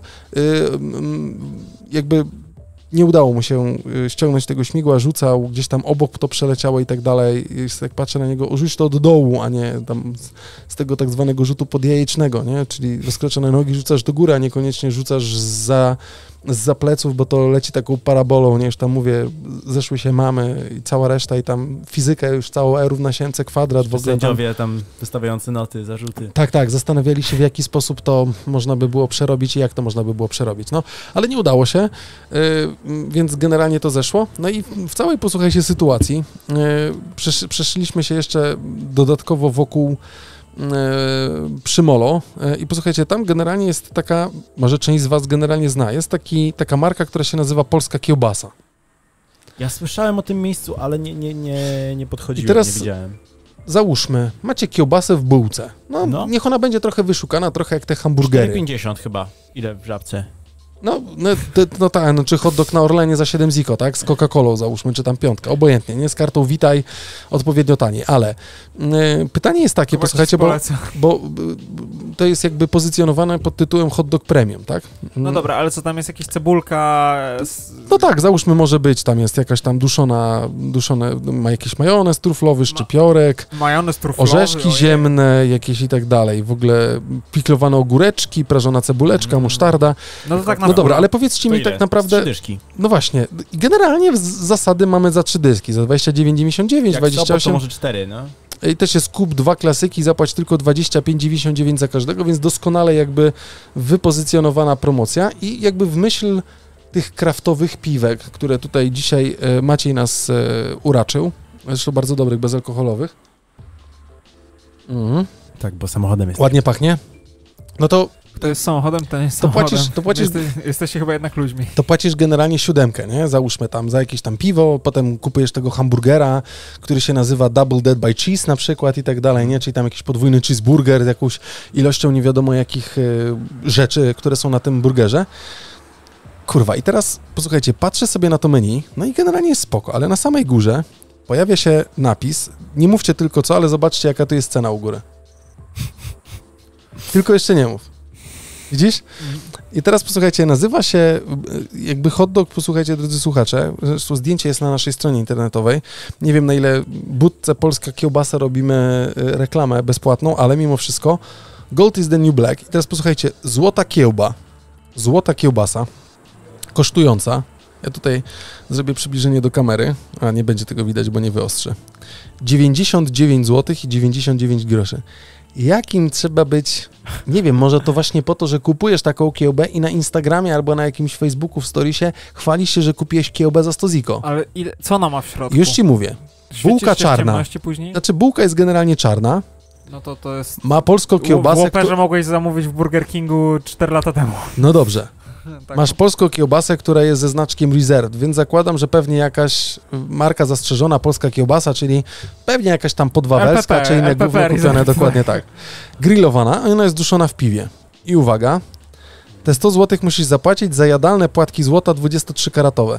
[SPEAKER 2] Jakby nie udało mu się ściągnąć tego śmigła, rzucał, gdzieś tam obok to przeleciało i tak dalej. Jak patrzę na niego, rzuć to od dołu, a nie tam z tego tak zwanego rzutu podjajecznego, nie? Czyli rozkroczone nogi rzucasz do góry, a niekoniecznie rzucasz zza pleców, bo to leci taką parabolą, nie? Już tam mówię, zeszły się mamy i cała reszta i tam fizyka już całą E równa się MC kwadrat. W ogóle
[SPEAKER 1] sędziowie tam wystawiający noty, zarzuty.
[SPEAKER 2] Tak, zastanawiali się, w jaki sposób to można by było przerobić i jak to można by było przerobić. No, ale nie udało się, więc generalnie to zeszło. No i w całej, posłuchajcie, sytuacji przeszliśmy się jeszcze dodatkowo wokół Przymolo i posłuchajcie, tam generalnie jest taka, może część z was generalnie zna, jest taka marka, która się nazywa Polska Kiełbasa.
[SPEAKER 1] Ja słyszałem o tym miejscu, ale nie podchodziłem,
[SPEAKER 2] I teraz
[SPEAKER 1] nie widziałem.
[SPEAKER 2] Załóżmy, macie kiełbasę w bułce. No, niech ona będzie trochę wyszukana, trochę jak te hamburgery.
[SPEAKER 1] 4,50 chyba. Ile w Żabce?
[SPEAKER 2] No tak, czy hot dog na Orlenie za 7 ziko, tak? Z Coca-Colą załóżmy, czy tam 5, obojętnie, nie? Z kartą Witaj, odpowiednio taniej, ale pytanie jest takie, posłuchajcie, bo to jest jakby pozycjonowane pod tytułem hot dog premium, tak?
[SPEAKER 3] No dobra, ale co tam jest, jakaś cebulka?
[SPEAKER 2] No tak, załóżmy, może być, tam jest jakaś tam duszone, ma jakiś majonez truflowy, szczypiorek,
[SPEAKER 3] majonez truflowy,
[SPEAKER 2] orzeszki ziemne, jakieś i tak dalej, w ogóle piklowane ogóreczki, prażona cebuleczka, musztarda.
[SPEAKER 3] No to tak
[SPEAKER 2] no dobra, ale powiedzcie mi tak naprawdę...
[SPEAKER 1] 3 dyszki.
[SPEAKER 2] No właśnie, generalnie z zasady mamy za 3 dyszki, za 29,99, 28...
[SPEAKER 1] to może 4, no.
[SPEAKER 2] I też jest kup 2 klasyki, zapłać tylko 25,99 za każdego, więc doskonale jakby wypozycjonowana promocja i jakby w myśl tych kraftowych piwek, które tutaj dzisiaj Maciej nas uraczył, zresztą bardzo dobrych, bezalkoholowych.
[SPEAKER 1] Tak, bo samochodem jest.
[SPEAKER 2] Ładnie pachnie. No to...
[SPEAKER 3] To jest samochodem, to nie jest samochodem.
[SPEAKER 2] To płacisz,
[SPEAKER 3] jesteście chyba jednak ludźmi.
[SPEAKER 2] To płacisz generalnie 7, nie? Załóżmy tam za jakieś tam piwo, potem kupujesz tego hamburgera, który się nazywa Double Dead by Cheese na przykład i tak dalej, nie? Czyli tam jakiś podwójny cheeseburger z jakąś ilością nie wiadomo jakich rzeczy, które są na tym burgerze. Kurwa, i teraz posłuchajcie, patrzę sobie na to menu, no i generalnie jest spoko, ale na samej górze pojawia się napis, nie mówcie tylko co, ale zobaczcie jaka tu jest cena u góry. Tylko jeszcze nie mów. Widzisz? I teraz posłuchajcie, nazywa się jakby hot dog, posłuchajcie drodzy słuchacze, zresztą zdjęcie jest na naszej stronie internetowej, nie wiem na ile budce Polska Kiełbasa robimy reklamę bezpłatną, ale mimo wszystko Gold is the new black. I teraz posłuchajcie, złota kiełbasa, kosztująca, ja tutaj zrobię przybliżenie do kamery, a nie będzie tego widać, bo nie wyostrzę, 99 zł i 99 groszy. Jakim trzeba być, nie wiem, może to właśnie po to, że kupujesz taką kiełbę i na Instagramie albo na jakimś Facebooku w storiesie chwalisz się, że kupiłeś kiełbę za 100 ziko.
[SPEAKER 3] Ale co ona ma w środku?
[SPEAKER 2] Już ci mówię. Bułka czarna. Znaczy bułka jest generalnie czarna.
[SPEAKER 3] No to jest...
[SPEAKER 2] Ma polską kiełbasę...
[SPEAKER 3] W Whopperze mogłeś zamówić w Burger Kingu 4 lata temu.
[SPEAKER 2] No dobrze.
[SPEAKER 3] Tak.
[SPEAKER 2] Masz polską kiełbasę, która jest ze znaczkiem Reserved, więc zakładam, że pewnie jakaś marka zastrzeżona polska kiełbasa, czyli pewnie jakaś tam podwawelska, czy inne gówno kupione, dokładnie tak. Grillowana, a ona jest duszona w piwie. I uwaga, te 100 zł musisz zapłacić za jadalne płatki złota 23-karatowe.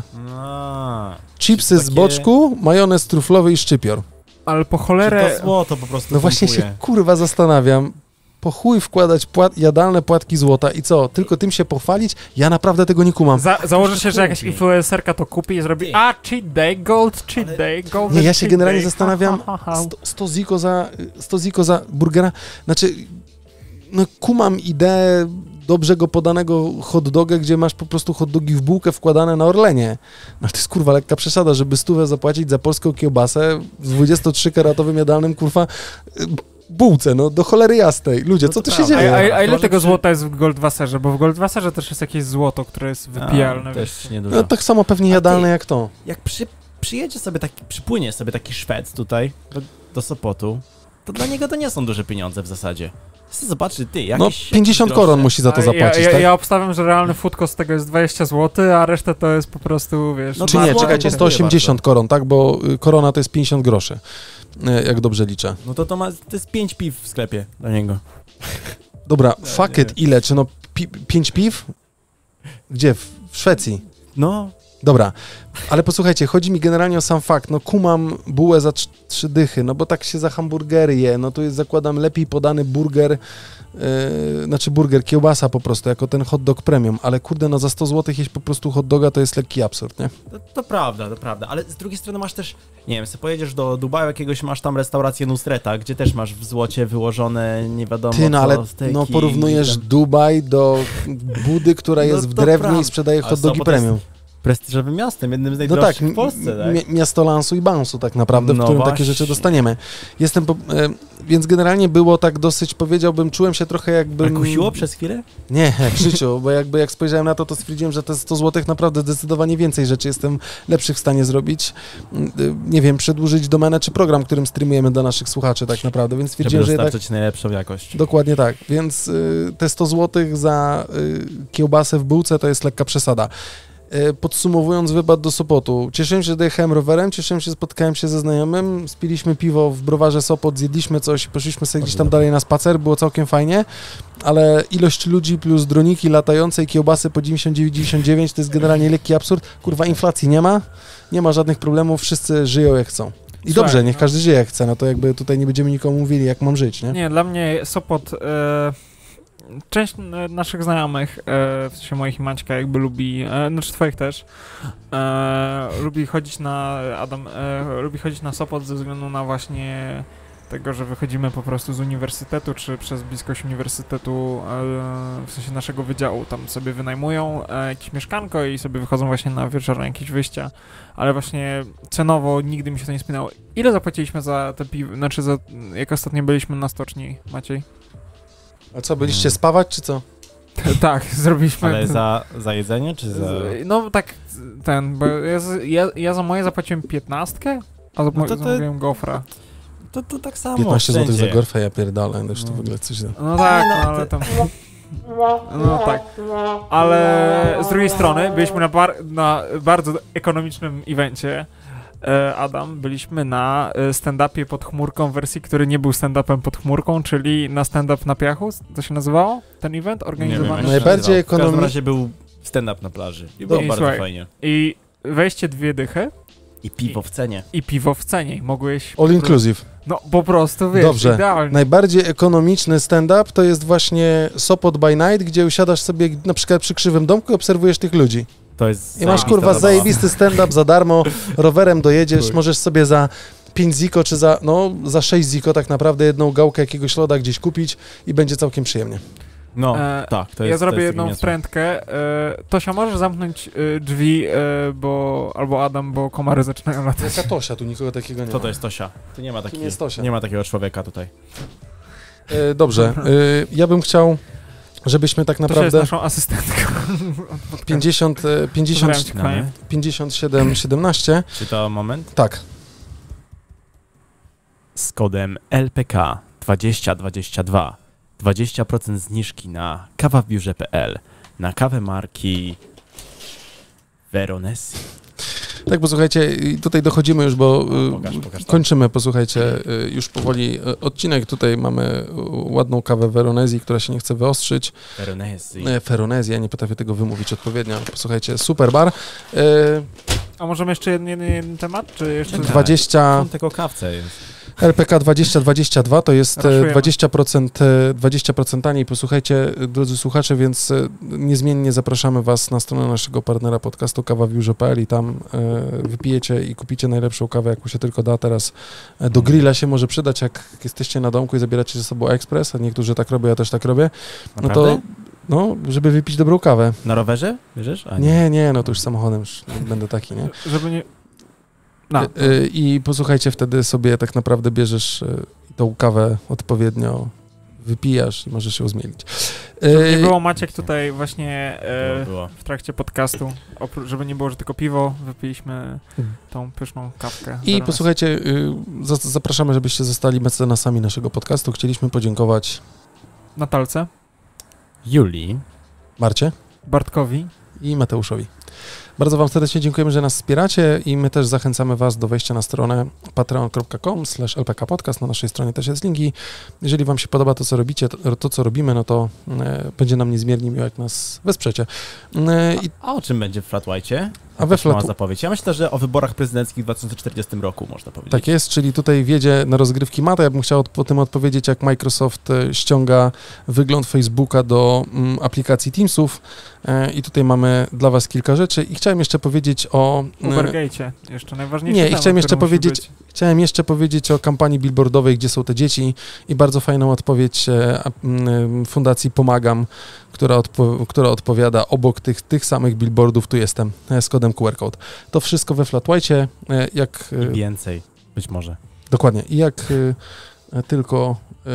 [SPEAKER 2] Chipsy z boczku, majonez truflowy i szczypior.
[SPEAKER 3] Ale po cholerę...
[SPEAKER 1] To złoto po prostu
[SPEAKER 2] No właśnie się kurwa zastanawiam. Po chuj wkładać jadalne płatki złota i co? Tylko tym się pochwalić? Ja naprawdę tego nie kumam.
[SPEAKER 3] Założę się, że jakaś influencerka to kupi i zrobi cheat day, gold, cheat day, gold.
[SPEAKER 2] Nie, ja się generalnie zastanawiam, 100 ziko za burgera, znaczy no kumam ideę dobrego podanego hot doga, gdzie masz po prostu hot dogi w bułkę wkładane na Orlenie. No to jest kurwa lekka przesada, żeby 100 zapłacić za polską kiełbasę z 23-karatowym jadalnym kurwa bułce, no do cholery jasnej. Ludzie, co tu się dzieje?
[SPEAKER 3] A ile tego złota jest w Goldwasserze? Bo w Goldwasserze też jest jakieś złoto, które jest wypijalne.
[SPEAKER 1] Też niedużo.
[SPEAKER 2] No tak samo pewnie jadalne jak to.
[SPEAKER 1] Jak przyjedzie sobie przypłynie sobie taki Szwed tutaj do Sopotu, to dla niego to nie są duże pieniądze w zasadzie. Zobacz, ty, jakieś...
[SPEAKER 2] No 50 koron musi za to zapłacić, tak?
[SPEAKER 3] Ja obstawiam, że realny food cost z tego jest 20 zł, a resztę to jest po prostu, wiesz...
[SPEAKER 1] No
[SPEAKER 2] czy nie, czekajcie, 180 koron, tak? Bo korona to jest 50 groszy, jak dobrze liczę.
[SPEAKER 1] No to jest 5 piw w sklepie dla niego.
[SPEAKER 2] Dobra, fuck it, ile? Czy no 5 piw? Gdzie? W Szwecji?
[SPEAKER 1] No.
[SPEAKER 2] Dobra, ale posłuchajcie, chodzi mi generalnie o sam fakt, no kumam bułę za 3 dychy, no bo tak się za hamburgery je, no tu jest, zakładam, lepiej podany burger, burger, kiełbasa po prostu, jako ten hot dog premium, ale kurde, no za 100 zł jeść po prostu hot doga to jest lekki absurd, nie?
[SPEAKER 1] To prawda, ale z drugiej strony masz też, nie wiem, sobie pojedziesz do Dubaju jakiegoś, masz tam restaurację Nusreta, gdzie też masz w złocie wyłożone nie wiadomo
[SPEAKER 2] Ty, no
[SPEAKER 1] co,
[SPEAKER 2] ale
[SPEAKER 1] steki,
[SPEAKER 2] no porównujesz Dubaj do budy, która jest w drewnie i sprzedaje hot dogi premium.
[SPEAKER 1] Prestiżowym miastem, jednym z najdroższych w Polsce, tak?
[SPEAKER 2] Miasto lansu i bounce'u tak naprawdę, w którym
[SPEAKER 1] właśnie.
[SPEAKER 2] takie rzeczy dostaniemy. Więc generalnie było tak dosyć, powiedziałbym, czułem się trochę jakbym...
[SPEAKER 1] A kusiło przez chwilę?
[SPEAKER 2] Nie, w życiu, bo jak spojrzałem na to stwierdziłem, że te 100 zł naprawdę zdecydowanie więcej rzeczy jestem lepszych w stanie zrobić. Nie wiem, przedłużyć domenę czy program, którym streamujemy dla naszych słuchaczy tak naprawdę, więc stwierdziłem, że
[SPEAKER 1] dostarczyć jednak... najlepszą jakość.
[SPEAKER 2] Dokładnie tak, więc te 100 zł za kiełbasę w bułce to jest lekka przesada. Podsumowując wypad do Sopotu, cieszyłem się, że dojechałem rowerem, cieszyłem się, spotkałem się ze znajomym, spiliśmy piwo w browarze Sopot, zjedliśmy coś, poszliśmy sobie gdzieś tam dalej na spacer, było całkiem fajnie, ale ilość ludzi plus droniki latające i kiełbasy po 99,99 to jest generalnie lekki absurd. Kurwa, inflacji nie ma żadnych problemów, wszyscy żyją jak chcą. I dobrze, niech każdy żyje jak chce, no to jakby tutaj nie będziemy nikomu mówili, jak mam żyć, nie?
[SPEAKER 3] Nie, dla mnie Sopot... Część naszych znajomych, w sensie moich i Maćka, jakby lubi, znaczy twoich też, lubi chodzić lubi chodzić na Sopot ze względu na właśnie tego, że wychodzimy po prostu z uniwersytetu, czy przez bliskość uniwersytetu, w sensie naszego wydziału, tam sobie wynajmują jakieś mieszkanko i sobie wychodzą właśnie na wieczorne jakieś wyjścia, ale właśnie cenowo nigdy mi się to nie spinało. Ile zapłaciliśmy za te piwo, znaczy jak ostatnio byliśmy na stoczni, Maciej?
[SPEAKER 2] A co, byliście spawać, czy co?
[SPEAKER 3] Tak, zrobiliśmy...
[SPEAKER 1] Ale za jedzenie, czy za...
[SPEAKER 3] No tak, bo ja za moje zapłaciłem 15, a zamówiłem gofra.
[SPEAKER 1] To tak samo
[SPEAKER 2] 15 zł za gorfę, ja pierdolę, no już to w ogóle coś...
[SPEAKER 3] No tak, no, ale tam... No tak, ale z drugiej strony byliśmy na bardzo ekonomicznym evencie. Adam, byliśmy na stand-upie pod chmurką w wersji, który nie był stand-upem pod chmurką, czyli na stand-up na piachu, to się nazywało? Ten event organizowany?
[SPEAKER 1] Nie wiem,
[SPEAKER 2] najbardziej ekonomiczny.
[SPEAKER 1] W każdym razie był stand-up na plaży i było bardzo fajnie.
[SPEAKER 3] I wejście 2 dychy.
[SPEAKER 1] I piwo w cenie.
[SPEAKER 3] I piwo w cenie. Mogłeś...
[SPEAKER 2] All inclusive.
[SPEAKER 3] No po prostu, wiesz,
[SPEAKER 2] dobrze.
[SPEAKER 3] Idealnie.
[SPEAKER 2] Najbardziej ekonomiczny stand-up to jest właśnie Sopot by Night, gdzie usiadasz sobie na przykład przy krzywym domku i obserwujesz tych ludzi.
[SPEAKER 1] To jest
[SPEAKER 2] i masz kurwa zajebisty stand-up za darmo, rowerem dojedziesz, możesz sobie za 5 ziko czy za 6 ziko tak naprawdę jedną gałkę jakiegoś loda gdzieś kupić i będzie całkiem przyjemnie.
[SPEAKER 1] No, tak, to jest...
[SPEAKER 3] Ja zrobię jedną wtrętkę. Tosia, możesz zamknąć drzwi, albo Adam, bo komary zaczynają latać.
[SPEAKER 2] Jaka Tosia? Tu nikogo takiego nie ma.
[SPEAKER 1] Co to jest Tosia? Tu nie ma takiego.
[SPEAKER 2] jest Tosia.
[SPEAKER 1] Nie ma takiego człowieka tutaj.
[SPEAKER 2] Dobrze, ja bym chciał, żebyśmy tak naprawdę...
[SPEAKER 3] Tosia jest naszą asystentką.
[SPEAKER 2] 57-17.
[SPEAKER 1] Czy to moment?
[SPEAKER 2] Tak.
[SPEAKER 1] Z kodem LPK 2022 20% zniżki na kawabiurze.pl na kawę marki Veronesi.
[SPEAKER 2] Tak, posłuchajcie, tutaj dochodzimy już, bo
[SPEAKER 1] pokaż
[SPEAKER 2] kończymy, posłuchajcie, już powoli odcinek. Tutaj mamy ładną kawę Veronesi, która się nie chce wyostrzyć. Veronesi, ja nie potrafię tego wymówić odpowiednio. Posłuchajcie, super bar.
[SPEAKER 3] A możemy jeszcze jeden temat, czy jeszcze...
[SPEAKER 2] 20...
[SPEAKER 1] Tylko kawce jest.
[SPEAKER 2] LPK 2022 to jest
[SPEAKER 3] Raszujemy.
[SPEAKER 2] 20% taniej. Posłuchajcie, drodzy słuchacze, więc niezmiennie zapraszamy Was na stronę naszego partnera podcastu kawawiurze.pl i tam wypijecie i kupicie najlepszą kawę, jaką się tylko da. Teraz do grilla się może przydać, jak jesteście na domku i zabieracie ze sobą ekspres, a niektórzy tak robią, ja też tak robię. No to, żeby wypić dobrą kawę.
[SPEAKER 1] Na rowerze? Bierzesz?
[SPEAKER 2] Nie, no to już samochodem już będę taki, nie?
[SPEAKER 3] Żeby nie...
[SPEAKER 2] I posłuchajcie, wtedy sobie tak naprawdę bierzesz tą kawę odpowiednio, wypijasz i możesz ją zmienić.
[SPEAKER 3] Żeby nie było, Maciek tutaj właśnie
[SPEAKER 1] Było.
[SPEAKER 3] w trakcie podcastu, żeby nie było, że tylko piwo, wypiliśmy tą pyszną kawkę.
[SPEAKER 2] I posłuchajcie, zapraszamy, żebyście zostali mecenasami naszego podcastu. Chcieliśmy podziękować
[SPEAKER 3] Natalce,
[SPEAKER 1] Julii,
[SPEAKER 2] Marcie
[SPEAKER 3] Bartkowi
[SPEAKER 2] i Mateuszowi. Bardzo Wam serdecznie dziękujemy, że nas wspieracie i my też zachęcamy Was do wejścia na stronę patreon.com/lpkpodcast. Na naszej stronie też jest linki. Jeżeli Wam się podoba to, co robicie, to co robimy, no to będzie nam niezmiernie miło, jak nas wesprzecie.
[SPEAKER 1] A o czym będzie w Flat White'cie?
[SPEAKER 2] A we
[SPEAKER 1] Mała zapowiedź. Ja myślę, że o wyborach prezydenckich w 2040 roku można powiedzieć.
[SPEAKER 2] Tak jest, czyli tutaj wiedzie na rozgrywki Mata. Ja bym chciał po tym odpowiedzieć, jak Microsoft ściąga wygląd Facebooka do aplikacji Teamsów i tutaj mamy dla Was kilka rzeczy i chciałem jeszcze powiedzieć o...
[SPEAKER 3] Ubergate'cie, jeszcze najważniejsze.
[SPEAKER 2] Nie, i chciałem jeszcze powiedzieć o kampanii billboardowej, gdzie są te dzieci i bardzo fajną odpowiedź Fundacji Pomagam, która odpowiada obok tych samych billboardów, tu jestem, z kodem QR Code. To wszystko we Flat White'cie, jak...
[SPEAKER 1] I więcej, być może.
[SPEAKER 2] Dokładnie. I jak tylko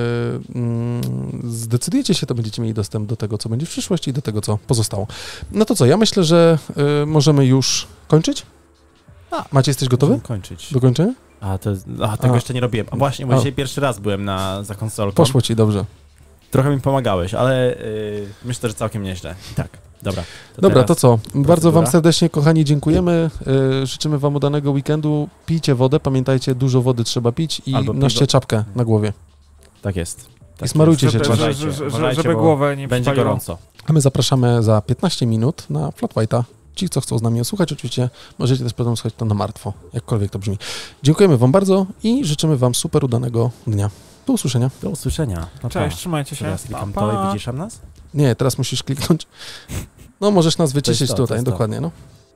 [SPEAKER 2] zdecydujecie się, to będziecie mieli dostęp do tego, co będzie w przyszłości i do tego, co pozostało. No to co, ja myślę, że możemy już kończyć? Macie, jesteś gotowy?
[SPEAKER 1] Kończyć.
[SPEAKER 2] Do kończenia?
[SPEAKER 1] Tego jeszcze nie robiłem. A właśnie, bo dzisiaj pierwszy raz byłem za konsolką.
[SPEAKER 2] Poszło ci dobrze.
[SPEAKER 1] Trochę mi pomagałeś, ale myślę, że całkiem nieźle. Tak, dobra.
[SPEAKER 2] To co? Bardzo Wam serdecznie, kochani, dziękujemy. Życzymy Wam udanego weekendu. Pijcie wodę, pamiętajcie, dużo wody trzeba pić i noście czapkę na głowie.
[SPEAKER 1] Tak jest.
[SPEAKER 2] I smarujcie się czymś.
[SPEAKER 3] Żeby głowę nie
[SPEAKER 1] będzie
[SPEAKER 3] przypaliło.
[SPEAKER 1] gorąco.
[SPEAKER 2] A my zapraszamy za 15 minut na Flat White'a. Ci, co chcą z nami słuchać, oczywiście możecie też potem słuchać to na martwo, jakkolwiek to brzmi. Dziękujemy Wam bardzo i życzymy Wam super udanego dnia. Do usłyszenia.
[SPEAKER 1] Do usłyszenia.
[SPEAKER 3] Cześć, trzymajcie się.
[SPEAKER 1] Teraz klikam to i widzisz nas?
[SPEAKER 2] Nie, teraz musisz kliknąć. No, możesz nas wyciszyć tutaj, dokładnie, no.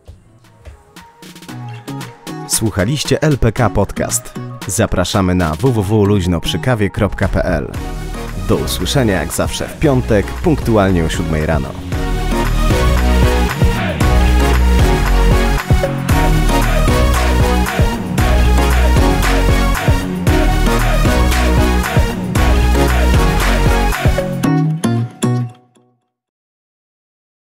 [SPEAKER 4] Słuchaliście LPK Podcast. Zapraszamy na www.luźnoprzykawie.pl. Do usłyszenia jak zawsze w piątek, punktualnie o 7 rano.